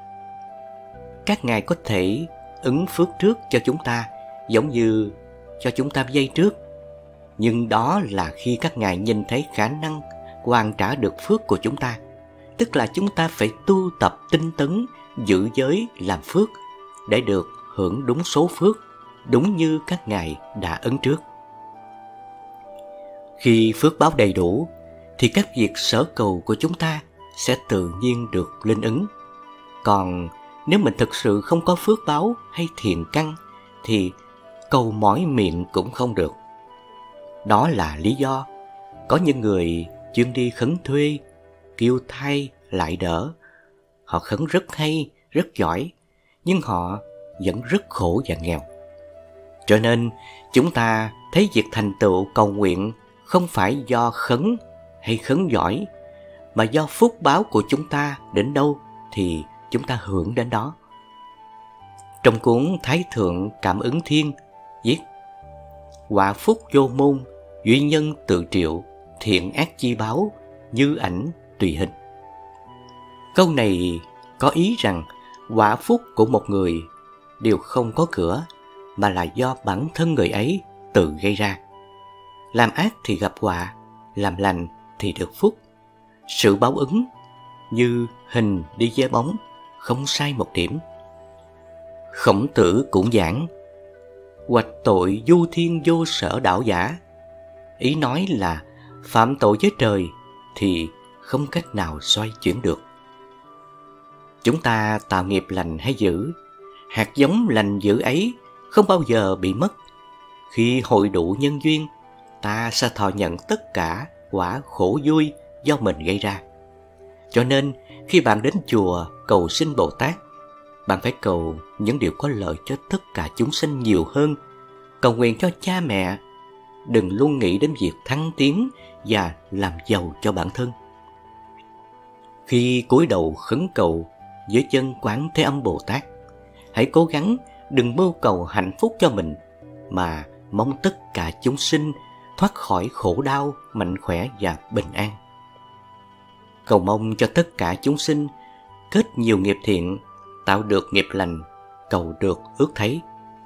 Các ngài có thể ứng phước trước cho chúng ta, giống như cho chúng ta vay trước. Nhưng đó là khi các ngài nhìn thấy khả năng hoàn trả được phước của chúng ta. Tức là chúng ta phải tu tập tinh tấn, giữ giới làm phước để được hưởng đúng số phước, đúng như các ngài đã ấn trước. Khi phước báo đầy đủ thì các việc sở cầu của chúng ta sẽ tự nhiên được linh ứng. Còn nếu mình thực sự không có phước báo hay thiện căn thì cầu mỏi miệng cũng không được. Đó là lý do có những người chuyên đi khấn thuê, kêu thay lại đỡ. Họ khấn rất hay, rất giỏi, nhưng họ vẫn rất khổ và nghèo. Cho nên chúng ta thấy việc thành tựu cầu nguyện không phải do khấn hay khấn giỏi, mà do phúc báo của chúng ta đến đâu thì chúng ta hưởng đến đó. Trong cuốn Thái Thượng Cảm Ứng Thiên viết: quả phúc vô môn, duy nhân tự triệu, thiện ác chi báo, như ảnh tùy hình. Câu này có ý rằng quả phúc của một người đều không có cửa, mà là do bản thân người ấy tự gây ra. Làm ác thì gặp họa, làm lành thì được phúc. Sự báo ứng như hình đi với bóng, không sai một điểm. Khổng Tử cũng giảng: hoạch tội du thiên vô sở đảo giả. Ý nói là phạm tội với trời thì không cách nào xoay chuyển được. Chúng ta tạo nghiệp lành hay dữ, hạt giống lành dữ ấy không bao giờ bị mất. Khi hội đủ nhân duyên, ta sẽ thọ nhận tất cả quả khổ vui do mình gây ra. Cho nên khi bạn đến chùa cầu xin Bồ Tát, bạn phải cầu những điều có lợi cho tất cả chúng sinh nhiều hơn. Cầu nguyện cho cha mẹ, đừng luôn nghĩ đến việc thăng tiến và làm giàu cho bản thân. Khi cúi đầu khấn cầu dưới chân Quán Thế Âm Bồ Tát, hãy cố gắng đừng mưu cầu hạnh phúc cho mình, mà mong tất cả chúng sinh thoát khỏi khổ đau, mạnh khỏe và bình an. Cầu mong cho tất cả chúng sinh kết nhiều nghiệp thiện, tạo được nghiệp lành, cầu được ước thấy.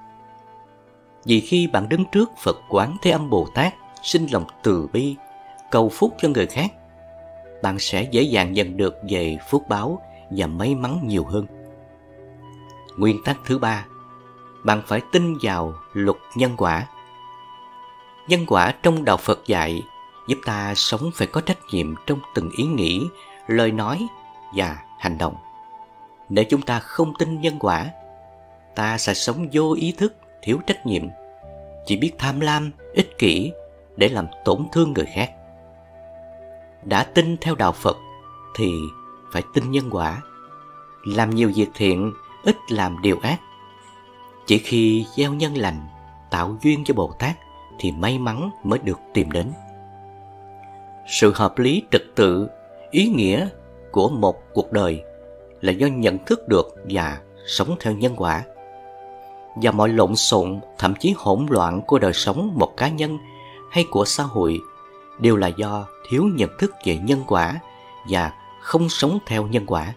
Vì khi bạn đứng trước Phật Quán Thế Âm Bồ Tát, sinh lòng từ bi, cầu phúc cho người khác, bạn sẽ dễ dàng nhận được về phước báo và may mắn nhiều hơn. Nguyên tắc thứ ba, bạn phải tin vào luật nhân quả. Nhân quả trong đạo Phật dạy giúp ta sống phải có trách nhiệm trong từng ý nghĩ, lời nói và hành động. Nếu chúng ta không tin nhân quả, ta sẽ sống vô ý thức, thiếu trách nhiệm, chỉ biết tham lam, ích kỷ để làm tổn thương người khác. Đã tin theo đạo Phật thì phải tin nhân quả, làm nhiều việc thiện, ít làm điều ác. Chỉ khi gieo nhân lành, tạo duyên cho Bồ Tát thì may mắn mới được tìm đến. Sự hợp lý trật tự, ý nghĩa của một cuộc đời là do nhận thức được và sống theo nhân quả. Và mọi lộn xộn, thậm chí hỗn loạn của đời sống một cá nhân hay của xã hội đều là do thiếu nhận thức về nhân quả và không sống theo nhân quả.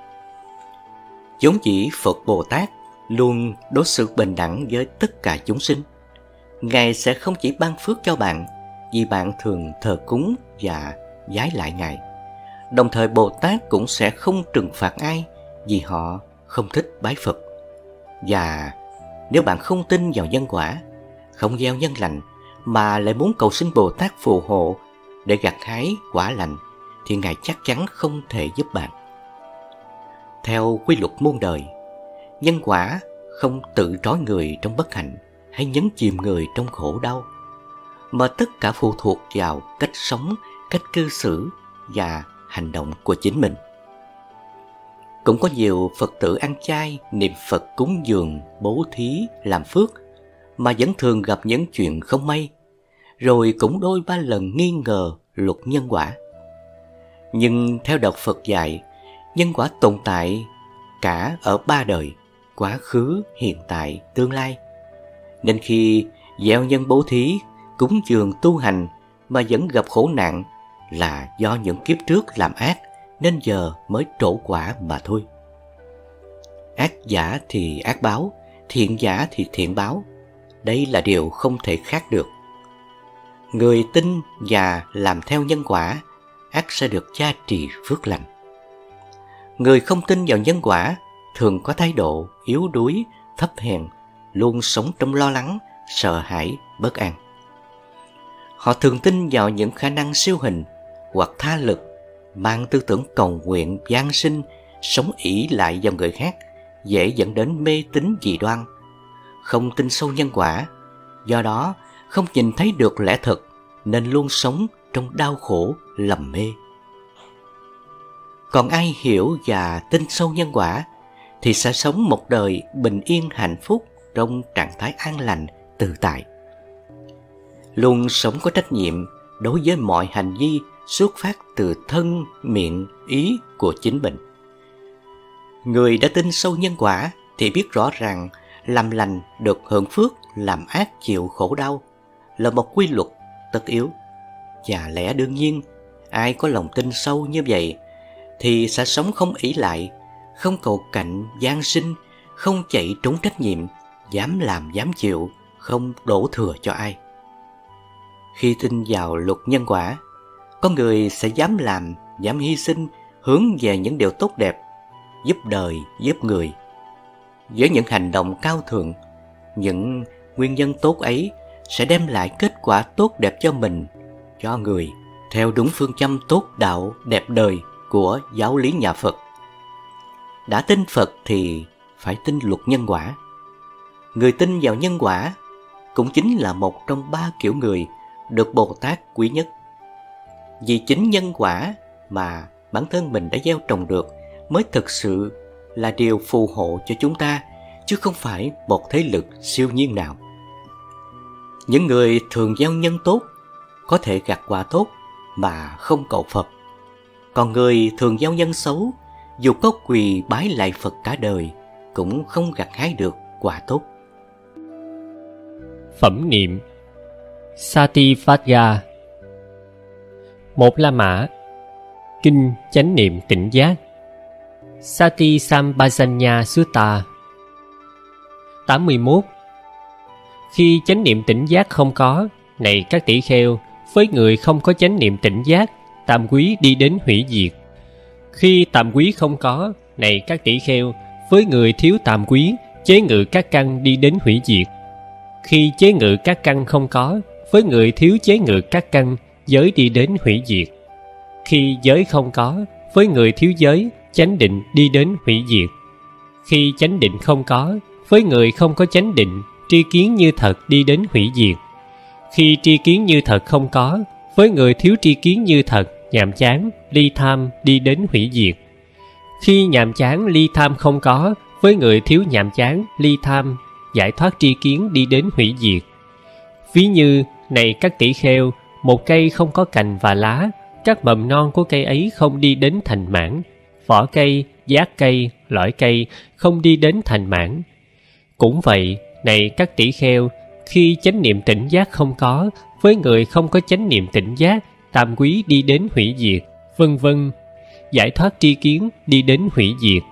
Vốn dĩ Phật Bồ Tát luôn đối xử bình đẳng với tất cả chúng sinh. Ngài sẽ không chỉ ban phước cho bạn vì bạn thường thờ cúng và vái lại Ngài. Đồng thời Bồ Tát cũng sẽ không trừng phạt ai vì họ không thích bái Phật. Và nếu bạn không tin vào nhân quả, không gieo nhân lành mà lại muốn cầu xin Bồ Tát phù hộ để gặt hái quả lành thì Ngài chắc chắn không thể giúp bạn. Theo quy luật muôn đời, nhân quả không tự trói người trong bất hạnh hay nhấn chìm người trong khổ đau, mà tất cả phụ thuộc vào cách sống, cách cư xử và hành động của chính mình. Cũng có nhiều Phật tử ăn chay, niệm Phật, cúng dường, bố thí, làm phước mà vẫn thường gặp những chuyện không may, rồi cũng đôi ba lần nghi ngờ luật nhân quả. Nhưng theo đạo Phật dạy, nhân quả tồn tại cả ở ba đời, quá khứ, hiện tại, tương lai. Nên khi gieo nhân bố thí, cúng dường tu hành mà vẫn gặp khổ nạn là do những kiếp trước làm ác nên giờ mới trổ quả mà thôi. Ác giả thì ác báo, thiện giả thì thiện báo. Đây là điều không thể khác được. Người tin và làm theo nhân quả ắt sẽ được gia trì phước lành. Người không tin vào nhân quả thường có thái độ yếu đuối, thấp hèn, luôn sống trong lo lắng, sợ hãi, bất an. Họ thường tin vào những khả năng siêu hình hoặc tha lực, mang tư tưởng cầu nguyện, van sinh, sống ỷ lại vào người khác, dễ dẫn đến mê tín dị đoan. Không tin sâu nhân quả, do đó không nhìn thấy được lẽ thật, nên luôn sống trong đau khổ, lầm mê. Còn ai hiểu và tin sâu nhân quả thì sẽ sống một đời bình yên hạnh phúc trong trạng thái an lành, tự tại. Luôn sống có trách nhiệm đối với mọi hành vi xuất phát từ thân, miệng, ý của chính mình. Người đã tin sâu nhân quả thì biết rõ ràng làm lành được hưởng phước, làm ác chịu khổ đau là một quy luật tất yếu. Và lẽ đương nhiên, ai có lòng tin sâu như vậy thì sẽ sống không ỷ lại, không cầu cạnh, van sinh, không chạy trốn trách nhiệm, dám làm dám chịu, không đổ thừa cho ai. Khi tin vào luật nhân quả, con người sẽ dám làm, dám hy sinh, hướng về những điều tốt đẹp, giúp đời, giúp người. Với những hành động cao thượng, những nguyên nhân tốt ấy sẽ đem lại kết quả tốt đẹp cho mình, cho người, theo đúng phương châm tốt đạo, đẹp đời của giáo lý nhà Phật. Đã tin Phật thì phải tin luật nhân quả. Người tin vào nhân quả cũng chính là một trong 3 kiểu người được Bồ Tát quý nhất. Vì chính nhân quả mà bản thân mình đã gieo trồng được mới thực sự là điều phù hộ cho chúng ta, chứ không phải một thế lực siêu nhiên nào. Những người thường gieo nhân tốt có thể gặt quả tốt mà không cầu Phật. Còn người thường gieo nhân xấu, dù có quỳ bái lại Phật cả đời, cũng không gặt hái được quả tốt. Phẩm niệm Sativajra. Một La Mã. Kinh chánh niệm tỉnh giác. Sati Sampajanya Sutta. 81. Khi chánh niệm tỉnh giác không có, này các tỷ kheo, với người không có chánh niệm tỉnh giác, tam quý đi đến hủy diệt. Khi tam quý không có, này các tỷ kheo, với người thiếu tam quý, chế ngự các căn đi đến hủy diệt. Khi chế ngự các căn không có, với người thiếu chế ngự các căn, giới đi đến hủy diệt. Khi giới không có, với người thiếu giới, chánh định đi đến hủy diệt. Khi chánh định không có, với người không có chánh định, tri kiến như thật đi đến hủy diệt. Khi tri kiến như thật không có, với người thiếu tri kiến như thật, nhàm chán, ly tham đi đến hủy diệt. Khi nhàm chán, ly tham không có, với người thiếu nhàm chán, ly tham, giải thoát tri kiến đi đến hủy diệt. Ví như, này các tỷ kheo, một cây không có cành và lá, các mầm non của cây ấy không đi đến thành mãn. Vỏ cây, giác cây, lõi cây không đi đến thành mãn. Cũng vậy, này các tỷ kheo, khi chánh niệm tỉnh giác không có, với người không có chánh niệm tỉnh giác, tam quý đi đến hủy diệt, vân vân. Giải thoát tri kiến đi đến hủy diệt.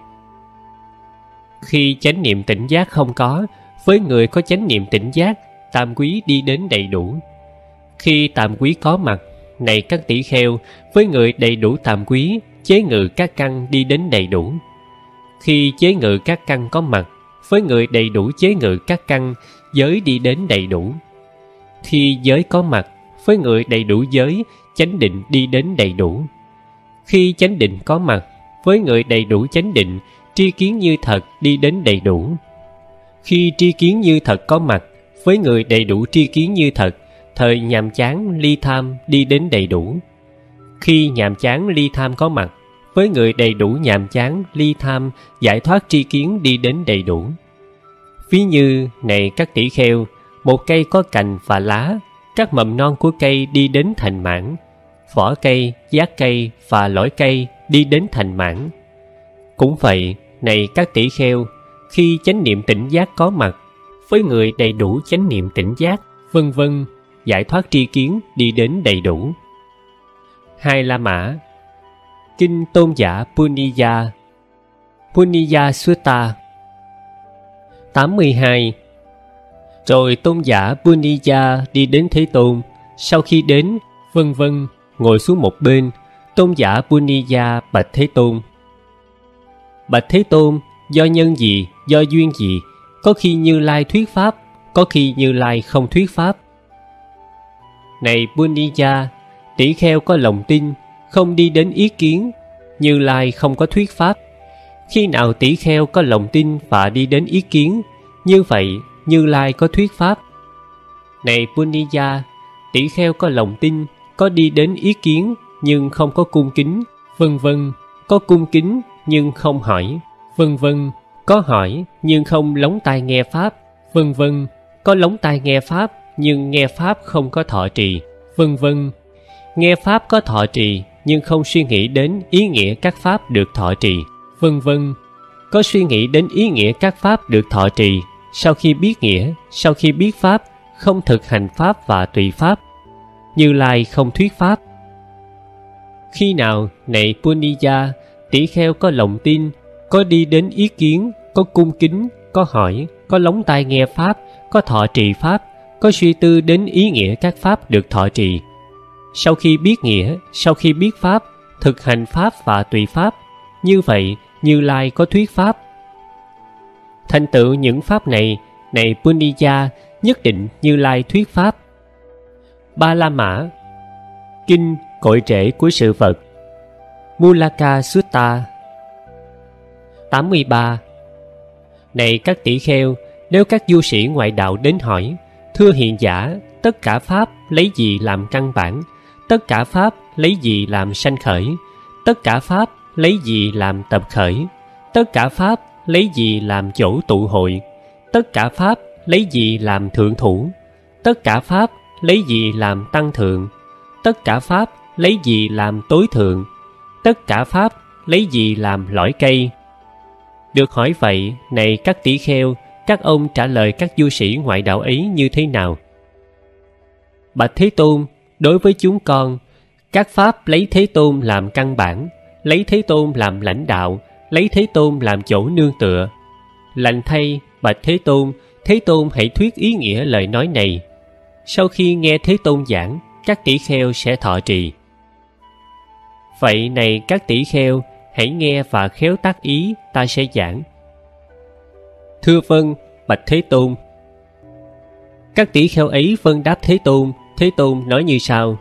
Khi chánh niệm tỉnh giác không có, với người có chánh niệm tỉnh giác, tam quý đi đến đầy đủ. Khi tam quý có mặt, này các tỷ kheo, với người đầy đủ tam quý, chế ngự các căn đi đến đầy đủ. Khi chế ngự các căn có mặt, với người đầy đủ chế ngự các căn, giới đi đến đầy đủ. Khi giới có mặt, với người đầy đủ giới, chánh định đi đến đầy đủ. Khi chánh định có mặt, với người đầy đủ chánh định, tri kiến như thật đi đến đầy đủ. Khi tri kiến như thật có mặt, với người đầy đủ tri kiến như thật, thời nhàm chán ly tham đi đến đầy đủ. Khi nhàm chán ly tham có mặt, với người đầy đủ nhàm chán ly tham, giải thoát tri kiến đi đến đầy đủ. Ví như, này các tỷ kheo, một cây có cành và lá, các mầm non của cây đi đến thành mãn. Vỏ cây, giác cây và lõi cây đi đến thành mãn. Cũng vậy, này các tỷ kheo, khi chánh niệm tỉnh giác có mặt, với người đầy đủ chánh niệm tỉnh giác, vân vân, giải thoát tri kiến đi đến đầy đủ. Hai La Mã. Kinh Tôn giả Punniya. Punniya Sutta. 82. Rồi tôn giả Punniya đi đến Thế Tôn, Sau khi đến, vân vân, ngồi xuống một bên, tôn giả Puniya bạch Thế Tôn. Bạch Thế Tôn, do nhân gì, do duyên gì, có khi Như Lai thuyết pháp, có khi Như Lai không thuyết pháp. Này Puniya, tỷ kheo có lòng tin, không đi đến ý kiến, Như Lai không có thuyết pháp. Khi nào tỷ kheo có lòng tin và đi đến ý kiến, như vậy Như Lai có thuyết pháp. Này Puniya, tỷ kheo có lòng tin, có đi đến ý kiến nhưng không có cung kính, vân vân, có cung kính nhưng không hỏi, vân vân, có hỏi nhưng không lóng tai nghe pháp, vân vân, có lóng tai nghe pháp nhưng nghe pháp không có thọ trì, vân vân, nghe pháp có thọ trì nhưng không suy nghĩ đến ý nghĩa các pháp được thọ trì, vân vân, có suy nghĩ đến ý nghĩa các pháp được thọ trì, sau khi biết nghĩa, sau khi biết pháp, không thực hành pháp và tùy pháp, Như Lai không thuyết pháp. Khi nào, này Puniya, tỷ kheo có lòng tin, có đi đến ý kiến, có cung kính, có hỏi, có lóng tai nghe pháp, có thọ trì pháp, có suy tư đến ý nghĩa các pháp được thọ trì, sau khi biết nghĩa, sau khi biết pháp, thực hành pháp và tùy pháp, như vậy Như Lai có thuyết pháp. Thành tựu những pháp này, này Puniya, nhất định Như Lai thuyết pháp. Ba La Mã, kinh cội rễ của sự vật, Mulaka Sutta. 83. Này các tỷ kheo, nếu các du sĩ ngoại đạo đến hỏi, thưa hiền giả, tất cả pháp lấy gì làm căn bản, tất cả pháp lấy gì làm sanh khởi, tất cả pháp lấy gì làm tập khởi, tất cả pháp lấy gì làm chỗ tụ hội, tất cả pháp lấy gì làm thượng thủ, tất cả pháp lấy gì làm tăng thượng, tất cả pháp lấy gì làm tối thượng, tất cả pháp lấy gì làm lõi cây. Được hỏi vậy, này các tỷ kheo, các ông trả lời các du sĩ ngoại đạo ấy như thế nào? Bạch Thế Tôn, đối với chúng con, các pháp lấy Thế Tôn làm căn bản, lấy Thế Tôn làm lãnh đạo, lấy Thế Tôn làm chỗ nương tựa. Lành thay, bạch Thế Tôn hãy thuyết ý nghĩa lời nói này. Sau khi nghe Thế Tôn giảng, các tỷ kheo sẽ thọ trì. Vậy này các tỷ kheo, hãy nghe và khéo tác ý, ta sẽ giảng. Thưa vâng, bạch Thế Tôn. Các tỷ kheo ấy vâng đáp Thế Tôn nói như sau.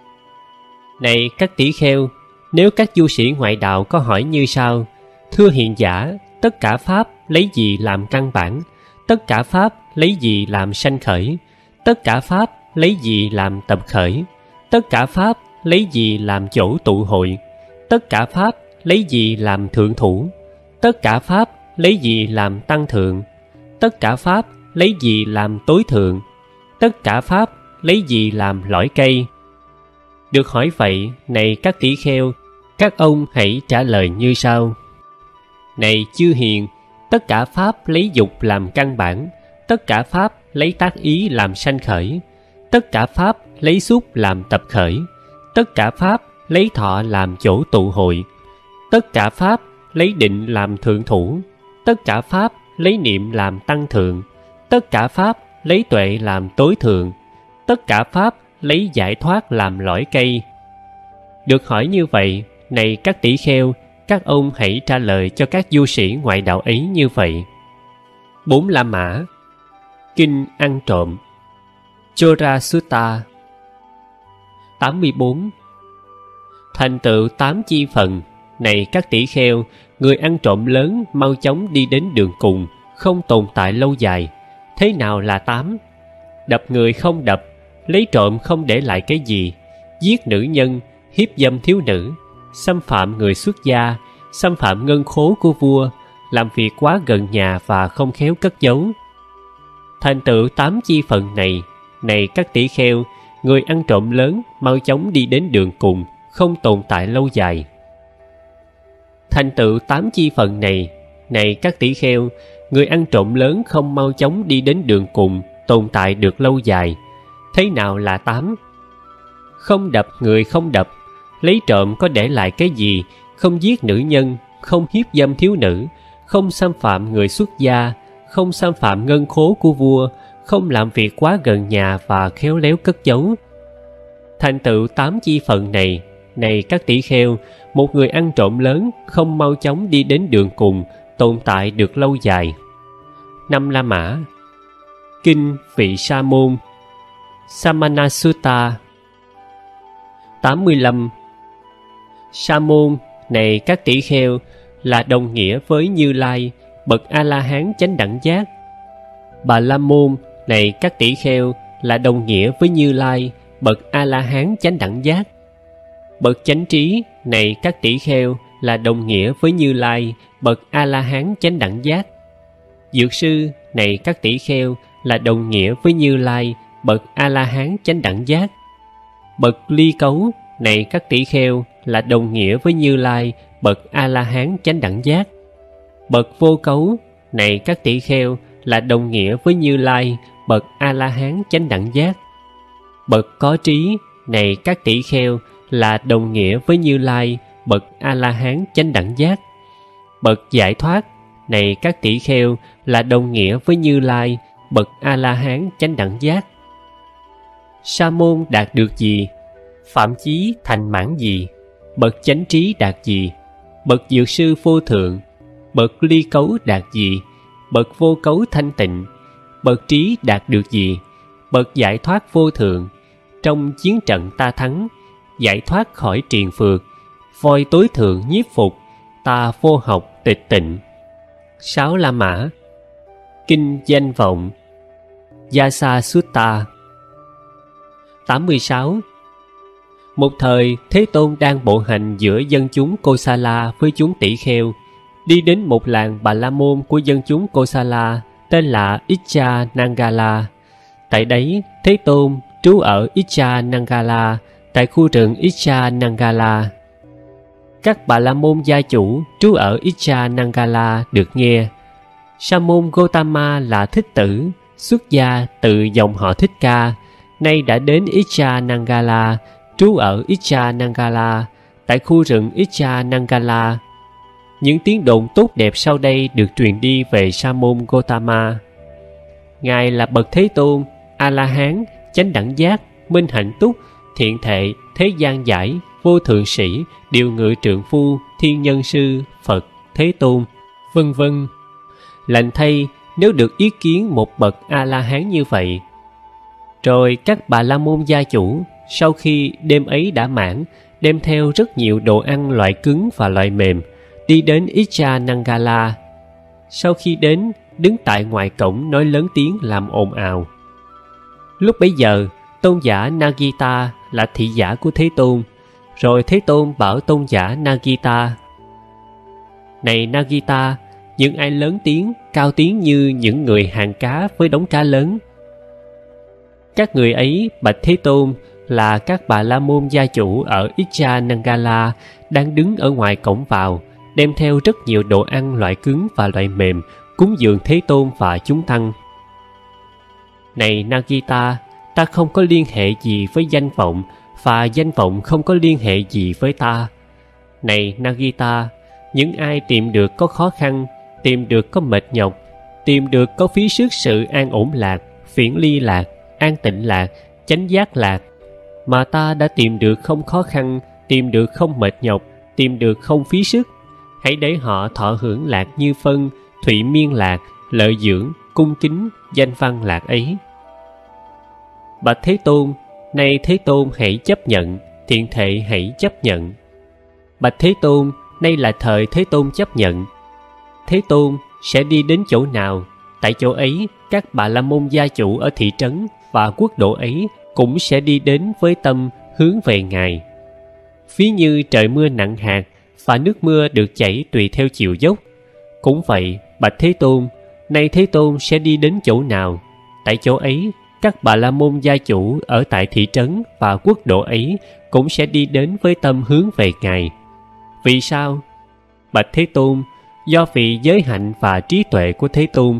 Này các tỷ kheo, nếu các du sĩ ngoại đạo có hỏi như sau, thưa hiền giả, tất cả pháp lấy gì làm căn bản, tất cả pháp lấy gì làm sanh khởi, tất cả pháp lấy gì làm tập khởi, tất cả pháp lấy gì làm chỗ tụ hội, tất cả pháp lấy gì làm thượng thủ, tất cả pháp lấy gì làm tăng thượng, tất cả pháp lấy gì làm tối thượng, tất cả pháp lấy gì làm lõi cây. Được hỏi vậy, này các tỷ kheo, các ông hãy trả lời như sau. Này chư hiền, tất cả pháp lấy dục làm căn bản, tất cả pháp lấy tác ý làm sanh khởi, tất cả pháp lấy xúc làm tập khởi, tất cả pháp lấy thọ làm chỗ tụ hội, tất cả pháp lấy định làm thượng thủ, tất cả pháp lấy niệm làm tăng thượng, tất cả pháp lấy tuệ làm tối thượng, tất cả pháp lấy giải thoát làm lõi cây. Được hỏi như vậy, này các tỷ kheo, các ông hãy trả lời cho các du sĩ ngoại đạo ấy như vậy. 4 La Mã, kinh ăn trộm, Chora Sutta. 84. Thành tựu 8 chi phần, này các tỷ kheo, người ăn trộm lớn mau chóng đi đến đường cùng, không tồn tại lâu dài. Thế nào là 8? Đập người không đập, lấy trộm không để lại cái gì, giết nữ nhân, hiếp dâm thiếu nữ, xâm phạm người xuất gia, xâm phạm ngân khố của vua, làm việc quá gần nhà và không khéo cất giấu. Thành tựu 8 chi phần này, này các tỷ kheo, người ăn trộm lớn mau chóng đi đến đường cùng, không tồn tại lâu dài. Thành tựu 8 chi phần này, này các tỷ kheo, người ăn trộm lớn không mau chóng đi đến đường cùng, tồn tại được lâu dài. Thế nào là 8? Không đập người không đập, lấy trộm có để lại cái gì, không giết nữ nhân, không hiếp dâm thiếu nữ, không xâm phạm người xuất gia, không xâm phạm ngân khố của vua, không làm việc quá gần nhà và khéo léo cất giấu. Thành tựu 8 chi phận này, này các tỷ kheo, một người ăn trộm lớn không mau chóng đi đến đường cùng, tồn tại được lâu dài. 5 La Mã. Kinh Vị Sa Môn Samana Sutta. 85. Sa môn, này các tỷ kheo, là đồng nghĩa với Như Lai, bậc A-la-hán chánh đẳng giác. Bà La Môn, này các tỷ kheo, là đồng nghĩa với Như Lai, bậc A-la-hán chánh đẳng giác. Bậc chánh trí, này các tỷ kheo, là đồng nghĩa với Như Lai, bậc A-la-hán chánh đẳng giác. Dược sư, này các tỷ kheo, là đồng nghĩa với Như Lai, bậc A-la-hán chánh đẳng giác. Bậc ly cấu, này các tỷ kheo, là đồng nghĩa với Như Lai, bậc A-la-hán chánh đẳng giác. Bậc vô cấu, này các tỷ kheo, là đồng nghĩa với Như Lai, bậc A-la-hán chánh đẳng giác. Bậc có trí, này các tỷ kheo, là đồng nghĩa với Như Lai, bậc A-la-hán chánh đẳng giác. Bậc giải thoát, này các tỷ kheo, là đồng nghĩa với Như Lai, bậc A-la-hán chánh đẳng giác. Sa môn đạt được gì? Phạm chí thành mãn gì? Bậc chánh trí đạt gì? Bậc dược sư vô thượng. Bậc ly cấu đạt gì? Bậc vô cấu thanh tịnh. Bậc trí đạt được gì? Bậc giải thoát vô thượng. Trong chiến trận ta thắng, giải thoát khỏi triền phược, voi tối thượng nhiếp phục, ta vô học tịch tịnh. 6 La Mã. Kinh Danh Vọng Yasa Sutta. 86. Một thời, Thế Tôn đang bộ hành giữa dân chúng Kosala với chúng tỷ kheo, đi đến một làng Bà La Môn của dân chúng Kosala tên là Icha Nangala. Tại đấy, Thế Tôn trú ở Icha Nangala, tại khu rừng Icha Nangala. Các Bà La Môn gia chủ trú ở Icha Nangala được nghe Sa môn Gotama là thích tử, xuất gia từ dòng họ Thích Ca, nay đã đến Icha Nangala, trú ở Icha Nangala, tại khu rừng Icha Nangala. Những tiếng đồn tốt đẹp sau đây được truyền đi về Sa môn Gotama. Ngài là bậc Thế Tôn, A-la-hán, chánh đẳng giác, minh hạnh túc, thiện thệ, thế gian giải, vô thượng sĩ, điều ngự trượng phu, thiên nhân sư, Phật, Thế Tôn, vân vân. Lành thay nếu được ý kiến một bậc A-la-hán như vậy. Rồi các Bà La Môn gia chủ sau khi đêm ấy đã mãn, đem theo rất nhiều đồ ăn loại cứng và loại mềm, đi đến Icha Nangala. Sau khi đến, đứng tại ngoài cổng nói lớn tiếng làm ồn ào. Lúc bấy giờ, tôn giả Nagita là thị giả của Thế Tôn. Rồi Thế Tôn bảo tôn giả Nagita: Này Nagita, những ai lớn tiếng, cao tiếng như những người hàng cá với đống cá lớn? Các người ấy, bạch Thế Tôn, là các Bà La Môn gia chủ ở Icha Nangala, đang đứng ở ngoài cổng vào, đem theo rất nhiều đồ ăn loại cứng và loại mềm, cúng dường Thế Tôn và chúng tăng. Này Nagita, ta không có liên hệ gì với danh vọng, và danh vọng không có liên hệ gì với ta. Này Nagita, những ai tìm được có khó khăn, tìm được có mệt nhọc, tìm được có phí sức sự an ổn lạc, phiển ly lạc, an tịnh lạc, chánh giác lạc, mà ta đã tìm được không khó khăn, tìm được không mệt nhọc, tìm được không phí sức, hãy để họ thọ hưởng lạc như phân, thụy miên lạc, lợi dưỡng, cung kính, danh văn lạc ấy. Bạch Thế Tôn, nay Thế Tôn hãy chấp nhận, thiện thệ hãy chấp nhận. Bạch Thế Tôn, nay là thời Thế Tôn chấp nhận. Thế Tôn sẽ đi đến chỗ nào, tại chỗ ấy các Bà La Môn gia chủ ở thị trấn và quốc độ ấy cũng sẽ đi đến với tâm hướng về Ngài. Ví như trời mưa nặng hạt và nước mưa được chảy tùy theo chiều dốc, cũng vậy, bạch Thế Tôn, nay Thế Tôn sẽ đi đến chỗ nào, tại chỗ ấy các Bà La Môn gia chủ ở tại thị trấn và quốc độ ấy cũng sẽ đi đến với tâm hướng về Ngài. Vì sao? Bạch Thế Tôn, do vì giới hạnh và trí tuệ của Thế Tôn.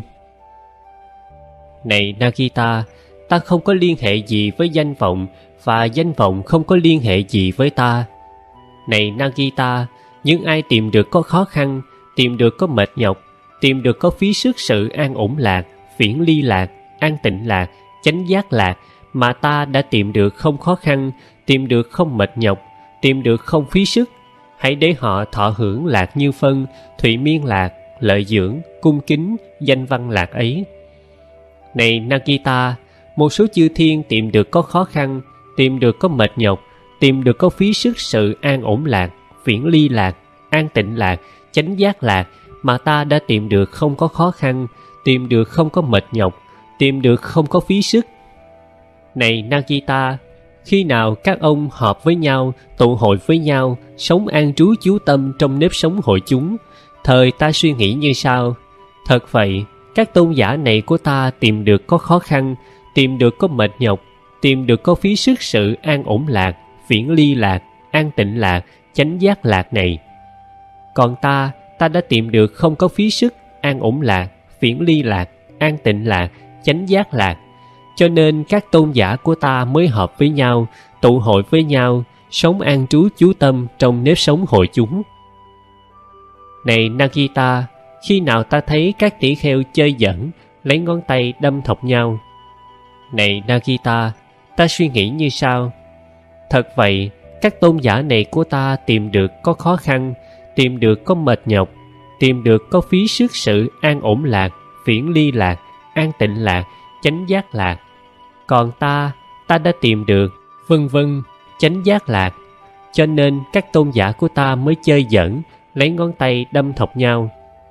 Này Nagita, ta không có liên hệ gì với danh vọng, và danh vọng không có liên hệ gì với ta. Này Nagita, những ai tìm được có khó khăn, tìm được có mệt nhọc, tìm được có phí sức sự an ổn lạc, phiển ly lạc, an tịnh lạc, chánh giác lạc, mà ta đã tìm được không khó khăn, tìm được không mệt nhọc, tìm được không phí sức. Hãy để họ thọ hưởng lạc như phân, thụy miên lạc, lợi dưỡng, cung kính, danh văn lạc ấy. Này Nagita, một số chư thiên tìm được có khó khăn, tìm được có mệt nhọc, tìm được có phí sức sự an ổn lạc, viễn ly lạc, an tịnh lạc, chánh giác lạc mà ta đã tìm được không có khó khăn, tìm được không có mệt nhọc, tìm được không có phí sức. Này Nagita, khi nào các ông họp với nhau, tụ hội với nhau, sống an trú chú tâm trong nếp sống hội chúng, thời ta suy nghĩ như sau: thật vậy, các tôn giả này của ta tìm được có khó khăn, tìm được có mệt nhọc, tìm được có phí sức sự an ổn lạc, viễn ly lạc, an tịnh lạc, chánh giác lạc này. Còn ta đã tìm được không có phí sức, an ổn lạc, viễn ly lạc, an tịnh lạc, chánh giác lạc. Cho nên các tôn giả của ta mới hợp với nhau, tụ hội với nhau, sống an trú chú tâm trong nếp sống hội chúng. Này Nagita, khi nào ta thấy các tỷ kheo chơi giỡn, lấy ngón tay đâm thọc nhau? Này Nagita, ta suy nghĩ như sau: thật vậy, các tôn giả này của ta tìm được có khó khăn, tìm được có mệt nhọc, tìm được có phí sức sự an ổn lạc, viễn ly lạc, an tịnh lạc, chánh giác lạc. Còn ta đã tìm được vân vân, chánh giác lạc. Cho nên các tôn giả của ta mới chơi giỡn, lấy ngón tay đâm thọc nhau.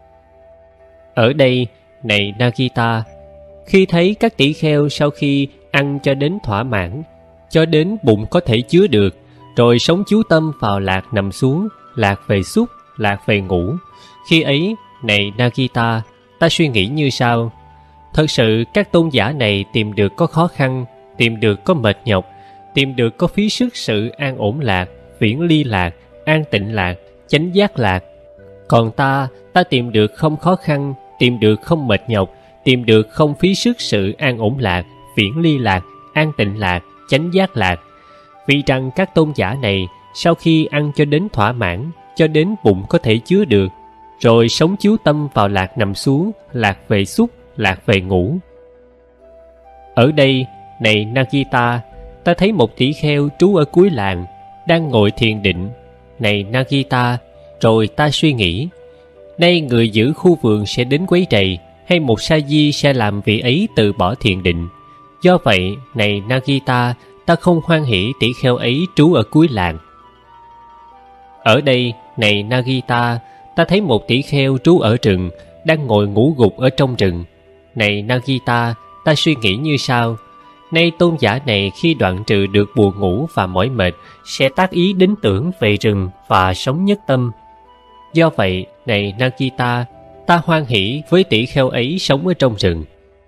Ở đây, này Nagita, khi thấy các tỷ kheo sau khi ăn cho đến thỏa mãn, cho đến bụng có thể chứa được, rồi sống chú tâm vào lạc nằm xuống, lạc về xúc, lạc về ngủ, khi ấy, này Nagita, ta suy nghĩ như sau: thật sự các tôn giả này tìm được có khó khăn, tìm được có mệt nhọc, tìm được có phí sức sự an ổn lạc, viễn ly lạc, an tịnh lạc, chánh giác lạc. Còn ta tìm được không khó khăn, tìm được không mệt nhọc, tìm được không phí sức sự an ổn lạc, viễn ly lạc, an tịnh lạc, chánh giác lạc. Vì rằng các tôn giả này sau khi ăn cho đến thỏa mãn, cho đến bụng có thể chứa được, rồi sống chú tâm vào lạc nằm xuống, lạc về xúc, lạc về ngủ. Ở đây, này Nagita, ta thấy một tỷ kheo trú ở cuối làng, đang ngồi thiền định. Này Nagita, rồi ta suy nghĩ: nay người giữ khu vườn sẽ đến quấy rầy, hay một sa di sẽ làm vị ấy từ bỏ thiền định. Do vậy, này Nagita, ta không hoan hỷ tỷ kheo ấy trú ở cuối làng. Ở đây, này Nagita, ta thấy một tỷ kheo trú ở rừng, đang ngồi ngủ gục ở trong rừng. Này Nagita, ta suy nghĩ như sau: nay tôn giả này khi đoạn trừ được buồn ngủ và mỏi mệt, sẽ tác ý đến tưởng về rừng và sống nhất tâm. Do vậy, này Nagita, ta hoan hỷ với tỷ kheo ấy sống ở trong rừng.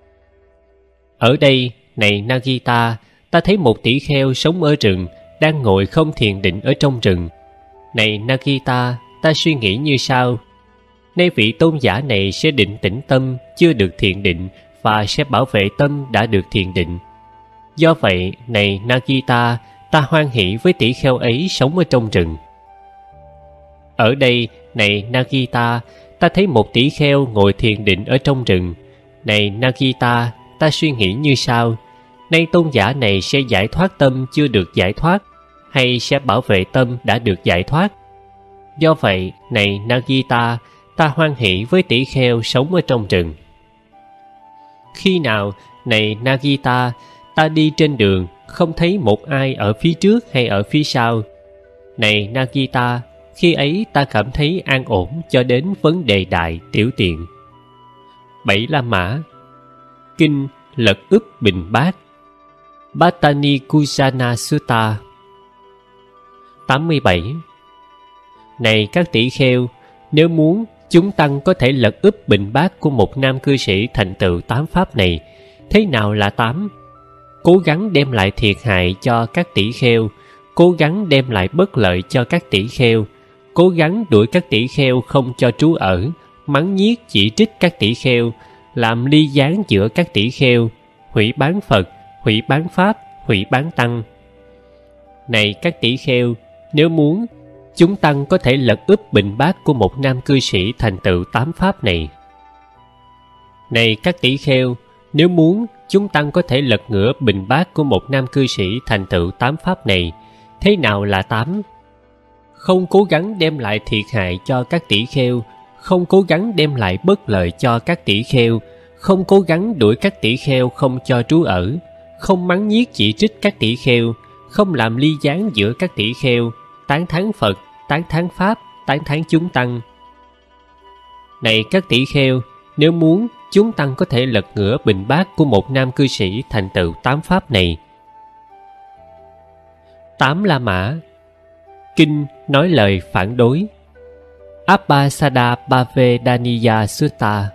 Ở đây, này Nagita, ta thấy một tỷ kheo sống ở rừng, đang ngồi không thiền định ở trong rừng. Này Nagita, ta suy nghĩ như sau: nay vị tôn giả này sẽ định tĩnh tâm, chưa được thiền định, và sẽ bảo vệ tâm đã được thiền định. Do vậy, này Nagita, ta hoan hỷ với tỷ kheo ấy sống ở trong rừng. Ở đây, này Nagita, ta thấy một tỷ kheo ngồi thiền định ở trong rừng. Này Nagita, ta suy nghĩ như sau: nay tôn giả này sẽ giải thoát tâm chưa được giải thoát, hay sẽ bảo vệ tâm đã được giải thoát. Do vậy, này Nagita, ta hoan hỷ với tỷ kheo sống ở trong rừng. Khi nào, này Nagita, ta đi trên đường, không thấy một ai ở phía trước hay ở phía sau. Này Nagita, khi ấy ta cảm thấy an ổn cho đến vấn đề đại tiểu tiện. 7 La Mã. Kinh Lật úp Bình Bát, Bhattani Kusana Sutta. 87. Này các tỷ kheo, nếu muốn, chúng tăng có thể lật úp bình bát của một nam cư sĩ thành tựu 8 pháp này. Thế nào là 8? Cố gắng đem lại thiệt hại cho các tỷ kheo, cố gắng đem lại bất lợi cho các tỷ kheo, cố gắng đuổi các tỷ kheo không cho trú ở, mắng nhiếc chỉ trích các tỷ kheo, làm ly gián giữa các tỷ kheo, hủy bán Phật, hủy bán Pháp, hủy bán Tăng. Này các tỷ kheo, nếu muốn, chúng tăng có thể lật úp bình bát của một nam cư sĩ thành tựu 8 pháp này. Này các tỷ kheo, nếu muốn, chúng tăng có thể lật ngửa bình bát của một nam cư sĩ thành tựu 8 pháp này. Thế nào là 8? Không cố gắng đem lại thiệt hại cho các tỷ kheo, không cố gắng đem lại bất lợi cho các tỷ kheo, không cố gắng đuổi các tỷ kheo không cho trú ở, không mắng nhiếc chỉ trích các tỷ kheo, không làm ly gián giữa các tỷ kheo, tán thán Phật, tán thán Pháp, tán thán chúng tăng. Này các tỷ kheo, nếu muốn, chúng tăng có thể lật ngửa bình bát của một nam cư sĩ thành tựu 8 pháp này. 8 La Mã. Kinh nói lời phản đối. Abhasada Bhavedaniya Sutta.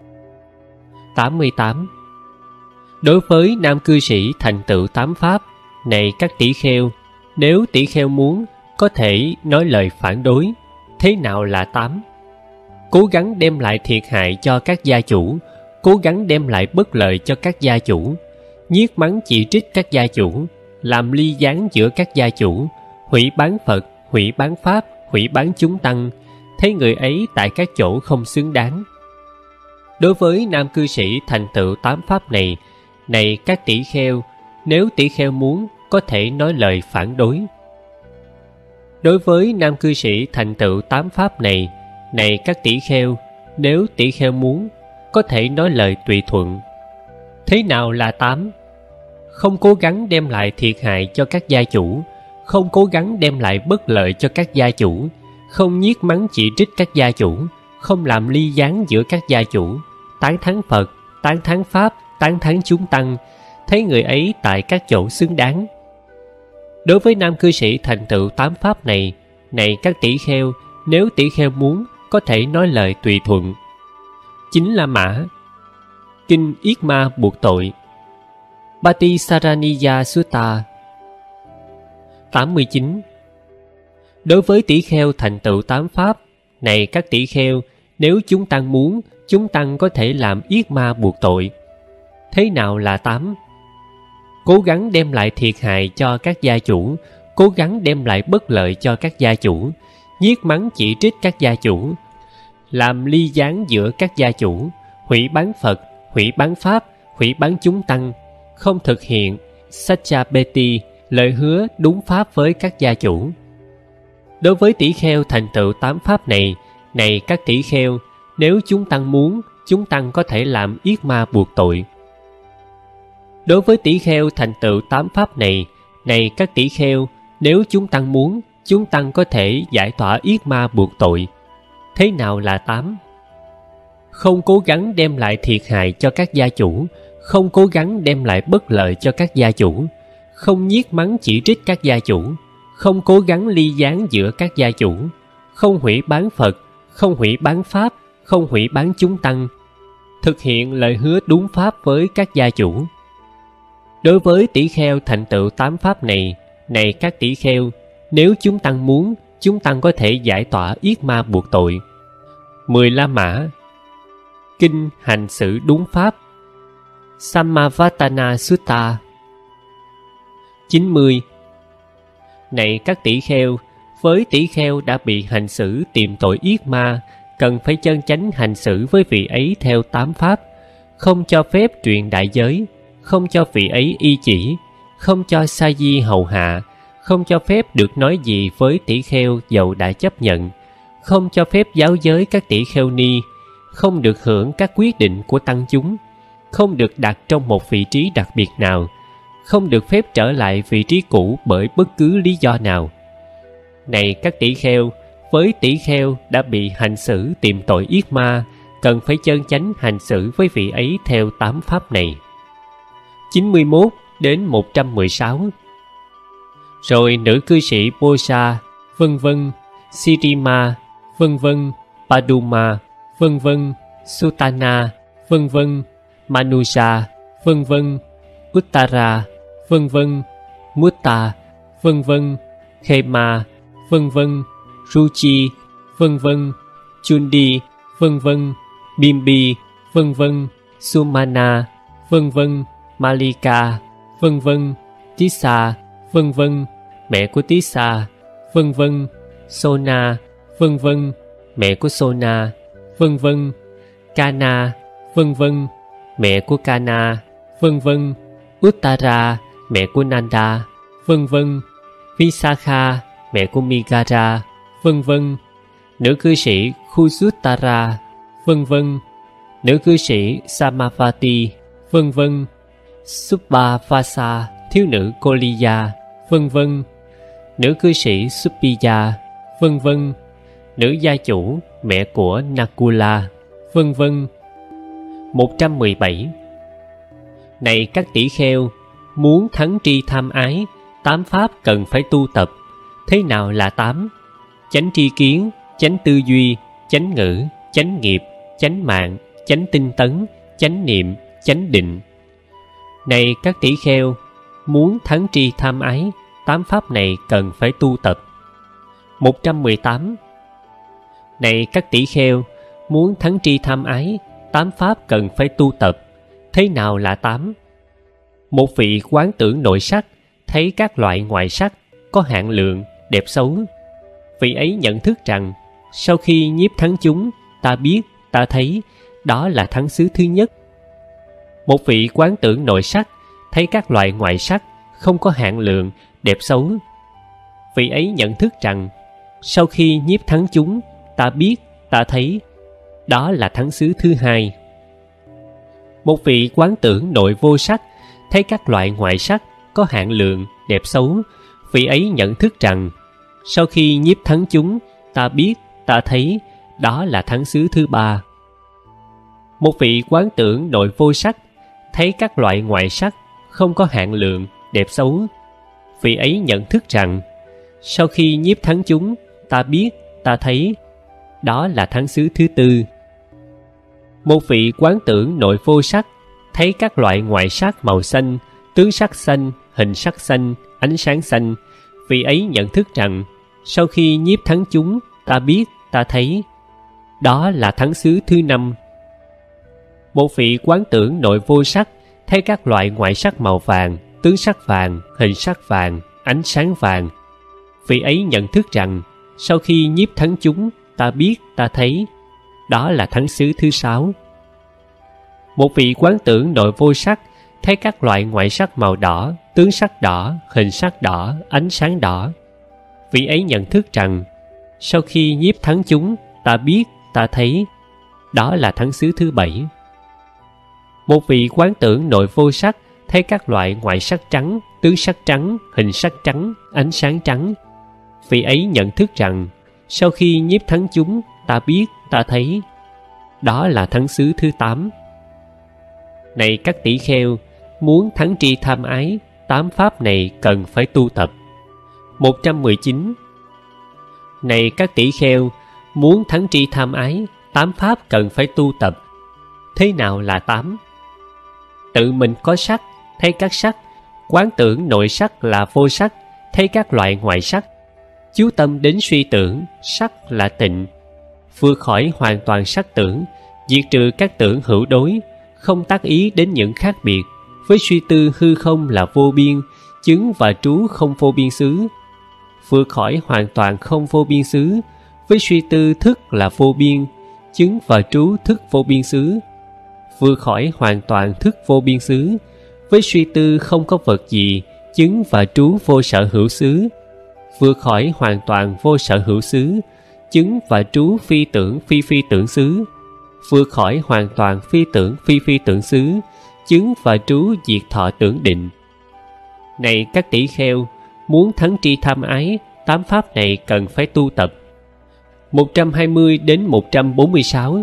88. Đối với nam cư sĩ thành tựu 8 pháp, này các tỷ kheo, nếu tỷ kheo muốn, có thể nói lời phản đối. Thế nào là 8? Cố gắng đem lại thiệt hại cho các gia chủ, cố gắng đem lại bất lợi cho các gia chủ, nhiếc mắng chỉ trích các gia chủ, làm ly gián giữa các gia chủ, hủy bán Phật, hủy bán Pháp, hủy bán chúng tăng, thấy người ấy tại các chỗ không xứng đáng. Đối với nam cư sĩ thành tựu 8 pháp này, này các tỷ kheo, nếu tỷ kheo muốn, có thể nói lời phản đối. Đối với nam cư sĩ thành tựu 8 pháp này, này các tỷ kheo, nếu tỷ kheo muốn, có thể nói lời tùy thuận. Thế nào là 8? Không cố gắng đem lại thiệt hại cho các gia chủ, không cố gắng đem lại bất lợi cho các gia chủ, không nhiếc mắng chỉ trích các gia chủ, không làm ly gián giữa các gia chủ, tán thán Phật, tán thán Pháp, tán thán chúng tăng, thấy người ấy tại các chỗ xứng đáng. Đối với nam cư sĩ thành tựu 8 pháp này, này các tỷ kheo, nếu tỷ kheo muốn, có thể nói lời tùy thuận. 9 La Mã. Kinh Yết Ma buộc tội. Patisaraniya Sutta. 89. Đối với tỷ kheo thành tựu 8 pháp, này các tỷ kheo, nếu chúng tăng muốn, chúng tăng có thể làm Yết Ma buộc tội. Thế nào là 8? Cố gắng đem lại thiệt hại cho các gia chủ, cố gắng đem lại bất lợi cho các gia chủ, nhiếc mắng chỉ trích các gia chủ, làm ly gián giữa các gia chủ, hủy bán Phật, hủy bán Pháp, hủy bán chúng tăng, không thực hiện Satchapeti, lời hứa đúng pháp với các gia chủ. Đối với tỷ kheo thành tựu 8 pháp này, này các tỷ kheo, nếu chúng tăng muốn, chúng tăng có thể làm Yết Ma buộc tội. Đối với tỷ kheo thành tựu 8 pháp này, này các tỷ kheo, nếu chúng tăng muốn, chúng tăng có thể giải tỏa Yết Ma buộc tội. Thế nào là 8? Không cố gắng đem lại thiệt hại cho các gia chủ, không cố gắng đem lại bất lợi cho các gia chủ, không nhiếc mắng chỉ trích các gia chủ, không cố gắng ly gián giữa các gia chủ, không hủy bán Phật, không hủy bán Pháp, không hủy bán chúng tăng, thực hiện lời hứa đúng pháp với các gia chủ. Đối với tỷ kheo thành tựu 8 pháp này, này các tỷ kheo, nếu chúng tăng muốn, chúng tăng có thể giải tỏa Yết Ma buộc tội. 10 La Mã. Kinh hành xử đúng pháp. Sammavatthana Sutta. 90. Này các tỷ kheo, với tỷ kheo đã bị hành xử tìm tội Yết Ma, cần phải chân chánh hành xử với vị ấy theo 8 pháp, không cho phép truyền đại giới, không cho vị ấy y chỉ, không cho sa di hầu hạ, không cho phép được nói gì với tỷ kheo dầu đã chấp nhận, không cho phép giáo giới các tỷ kheo ni, không được hưởng các quyết định của tăng chúng, không được đặt trong một vị trí đặc biệt nào, không được phép trở lại vị trí cũ bởi bất cứ lý do nào. Này các tỷ kheo, với tỷ kheo đã bị hành xử tìm tội Yết Ma, cần phải chân chánh hành xử với vị ấy theo 8 pháp này. 91 đến 116. Rồi nữ cư sĩ Bosa, vân vân, Sirima, vân vân, Paduma, vân vân, Sutana, vân vân, Manusa, vân vân, Uttara, vân vân, Mutta, vân vân, Khema, vân vân, Ruchi, vân vân, Chundi, vân vân, Bimbi, vân vân, Sumana, vân vân, Malika, vân vân, Tissa, vân vân, mẹ của Tissa, vân vân, Sona, vân vân, mẹ của Sona, vân vân, Kana, vân vân, mẹ của Kana, vân vân, Uttara, mẹ của Nanda, vân vân, Visakha, mẹ của Migara, vân vân. Nữ cư sĩ Khusuttara, vân vân. Nữ cư sĩ Samavati, vân vân. Subhavasa, thiếu nữ Koliya, vân vân. Nữ cư sĩ Suppiya, vân vân. Nữ gia chủ, mẹ của Nakula, vân vân. 117. Này các tỷ kheo, muốn thắng tri tham ái, 8 pháp cần phải tu tập. Thế nào là 8? Chánh tri kiến, chánh tư duy, chánh ngữ, chánh nghiệp, chánh mạng, chánh tinh tấn, chánh niệm, chánh định. Này các tỷ kheo, muốn thắng tri tham ái, 8 pháp này cần phải tu tập. 118. Này các tỷ kheo, muốn thắng tri tham ái, 8 pháp cần phải tu tập. Thế nào là 8? Một vị quán tưởng nội sắc, thấy các loại ngoại sắc có hạn lượng, đẹp xấu. Vị ấy nhận thức rằng, sau khi nhiếp thắng chúng, ta biết, ta thấy, đó là thắng xứ thứ nhất. Một vị quán tưởng nội sắc, thấy các loại ngoại sắc không có hạn lượng, đẹp xấu. Vị ấy nhận thức rằng, sau khi nhiếp thắng chúng, ta biết, ta thấy, đó là thắng xứ thứ hai. Một vị quán tưởng nội vô sắc, thấy các loại ngoại sắc có hạn lượng, đẹp xấu. Vị ấy nhận thức rằng, sau khi nhiếp thắng chúng, ta biết, ta thấy, đó là thắng xứ thứ ba. Một vị quán tưởng nội vô sắc, thấy các loại ngoại sắc không có hạn lượng, đẹp xấu. Vị ấy nhận thức rằng, sau khi nhiếp thắng chúng, ta biết, ta thấy, đó là thắng xứ thứ tư. Một vị quán tưởng nội vô sắc, thấy các loại ngoại sắc màu xanh, tướng sắc xanh, hình sắc xanh, ánh sáng xanh. Vị ấy nhận thức rằng, sau khi nhiếp thắng chúng, ta biết, ta thấy, đó là thắng xứ thứ năm. Một vị quán tưởng nội vô sắc, thấy các loại ngoại sắc màu vàng, tướng sắc vàng, hình sắc vàng, ánh sáng vàng. Vị ấy nhận thức rằng, sau khi nhiếp thắng chúng, ta biết, ta thấy, đó là thắng xứ thứ sáu. Một vị quán tưởng nội vô sắc, thấy các loại ngoại sắc màu đỏ, tướng sắc đỏ, hình sắc đỏ, ánh sáng đỏ. Vị ấy nhận thức rằng, sau khi nhiếp thắng chúng, ta biết, ta thấy, đó là thắng xứ thứ bảy. Một vị quán tưởng nội vô sắc, thấy các loại ngoại sắc trắng, tướng sắc trắng, hình sắc trắng, ánh sáng trắng. Vị ấy nhận thức rằng, sau khi nhiếp thắng chúng, ta biết, ta thấy, đó là thắng xứ thứ 8. Này các tỷ kheo, muốn thắng tri tham ái, 8 pháp này cần phải tu tập. 119. Này các tỷ kheo, muốn thắng tri tham ái, 8 pháp cần phải tu tập. Thế nào là 8? Tự mình có sắc, thấy các sắc, quán tưởng nội sắc là vô sắc, thấy các loại ngoại sắc. Chú tâm đến suy tưởng, sắc là tịnh. Vượt khỏi hoàn toàn sắc tưởng, diệt trừ các tưởng hữu đối, không tác ý đến những khác biệt. Với suy tư hư không là vô biên, chứng và trú không vô biên xứ. Vượt khỏi hoàn toàn không vô biên xứ, với suy tư thức là vô biên, chứng và trú thức vô biên xứ. Vượt khỏi hoàn toàn thức vô biên xứ, với suy tư không có vật gì, chứng và trú vô sở hữu xứ. Vượt khỏi hoàn toàn vô sở hữu xứ, chứng và trú phi tưởng phi phi tưởng xứ. Vượt khỏi hoàn toàn phi tưởng phi phi tưởng xứ, chứng và trú diệt thọ tưởng định. Này các tỷ kheo, muốn thắng tri tham ái, 8 pháp này cần phải tu tập. 120 đến 146.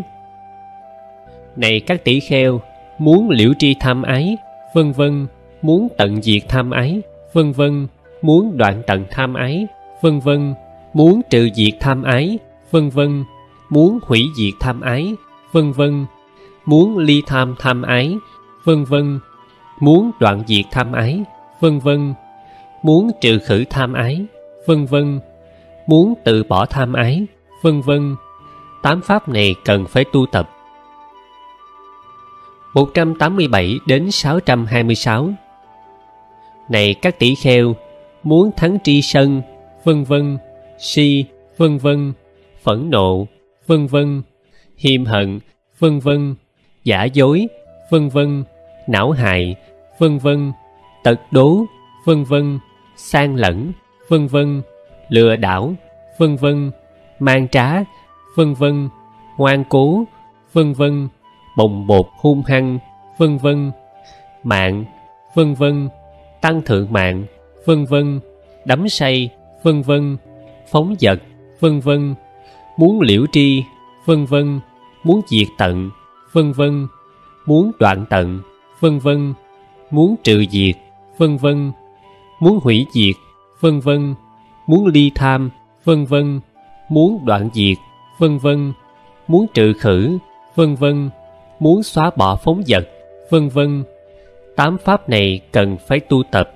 Này các tỷ kheo, muốn liễu tri tham ái, vân vân, muốn tận diệt tham ái, vân vân, muốn đoạn tận tham ái, vân vân, muốn trừ diệt tham ái, vân vân, muốn hủy diệt tham ái, vân vân, muốn ly tham tham ái, vân vân, muốn đoạn diệt tham ái, vân vân, muốn trừ khử tham ái, vân vân, muốn từ bỏ tham ái, vân vân. 8 pháp này cần phải tu tập. 187 đến 626. Này các tỷ kheo, muốn thắng tri sân, vân vân, si, vân vân, phẫn nộ, vân vân, hiềm hận, vân vân, giả dối, vân vân, não hại, vân vân, tật đố, vân vân, sang lẫn, vân vân, lừa đảo, vân vân, man trá, vân vân, ngoan cố, vân vân, bồng bột hung hăng, vân vân, mạng, vân vân, tăng thượng mạng, vân vân, đắm say, vân vân, phóng dật, vân vân, muốn liễu tri, vân vân, muốn diệt tận, vân vân, muốn đoạn tận, vân vân, muốn trừ diệt, vân vân, muốn hủy diệt, vân vân, muốn ly tham, vân vân, muốn đoạn diệt, vân vân, muốn trừ khử, vân vân, muốn xóa bỏ phóng dật, vân vân. 8 pháp này cần phải tu tập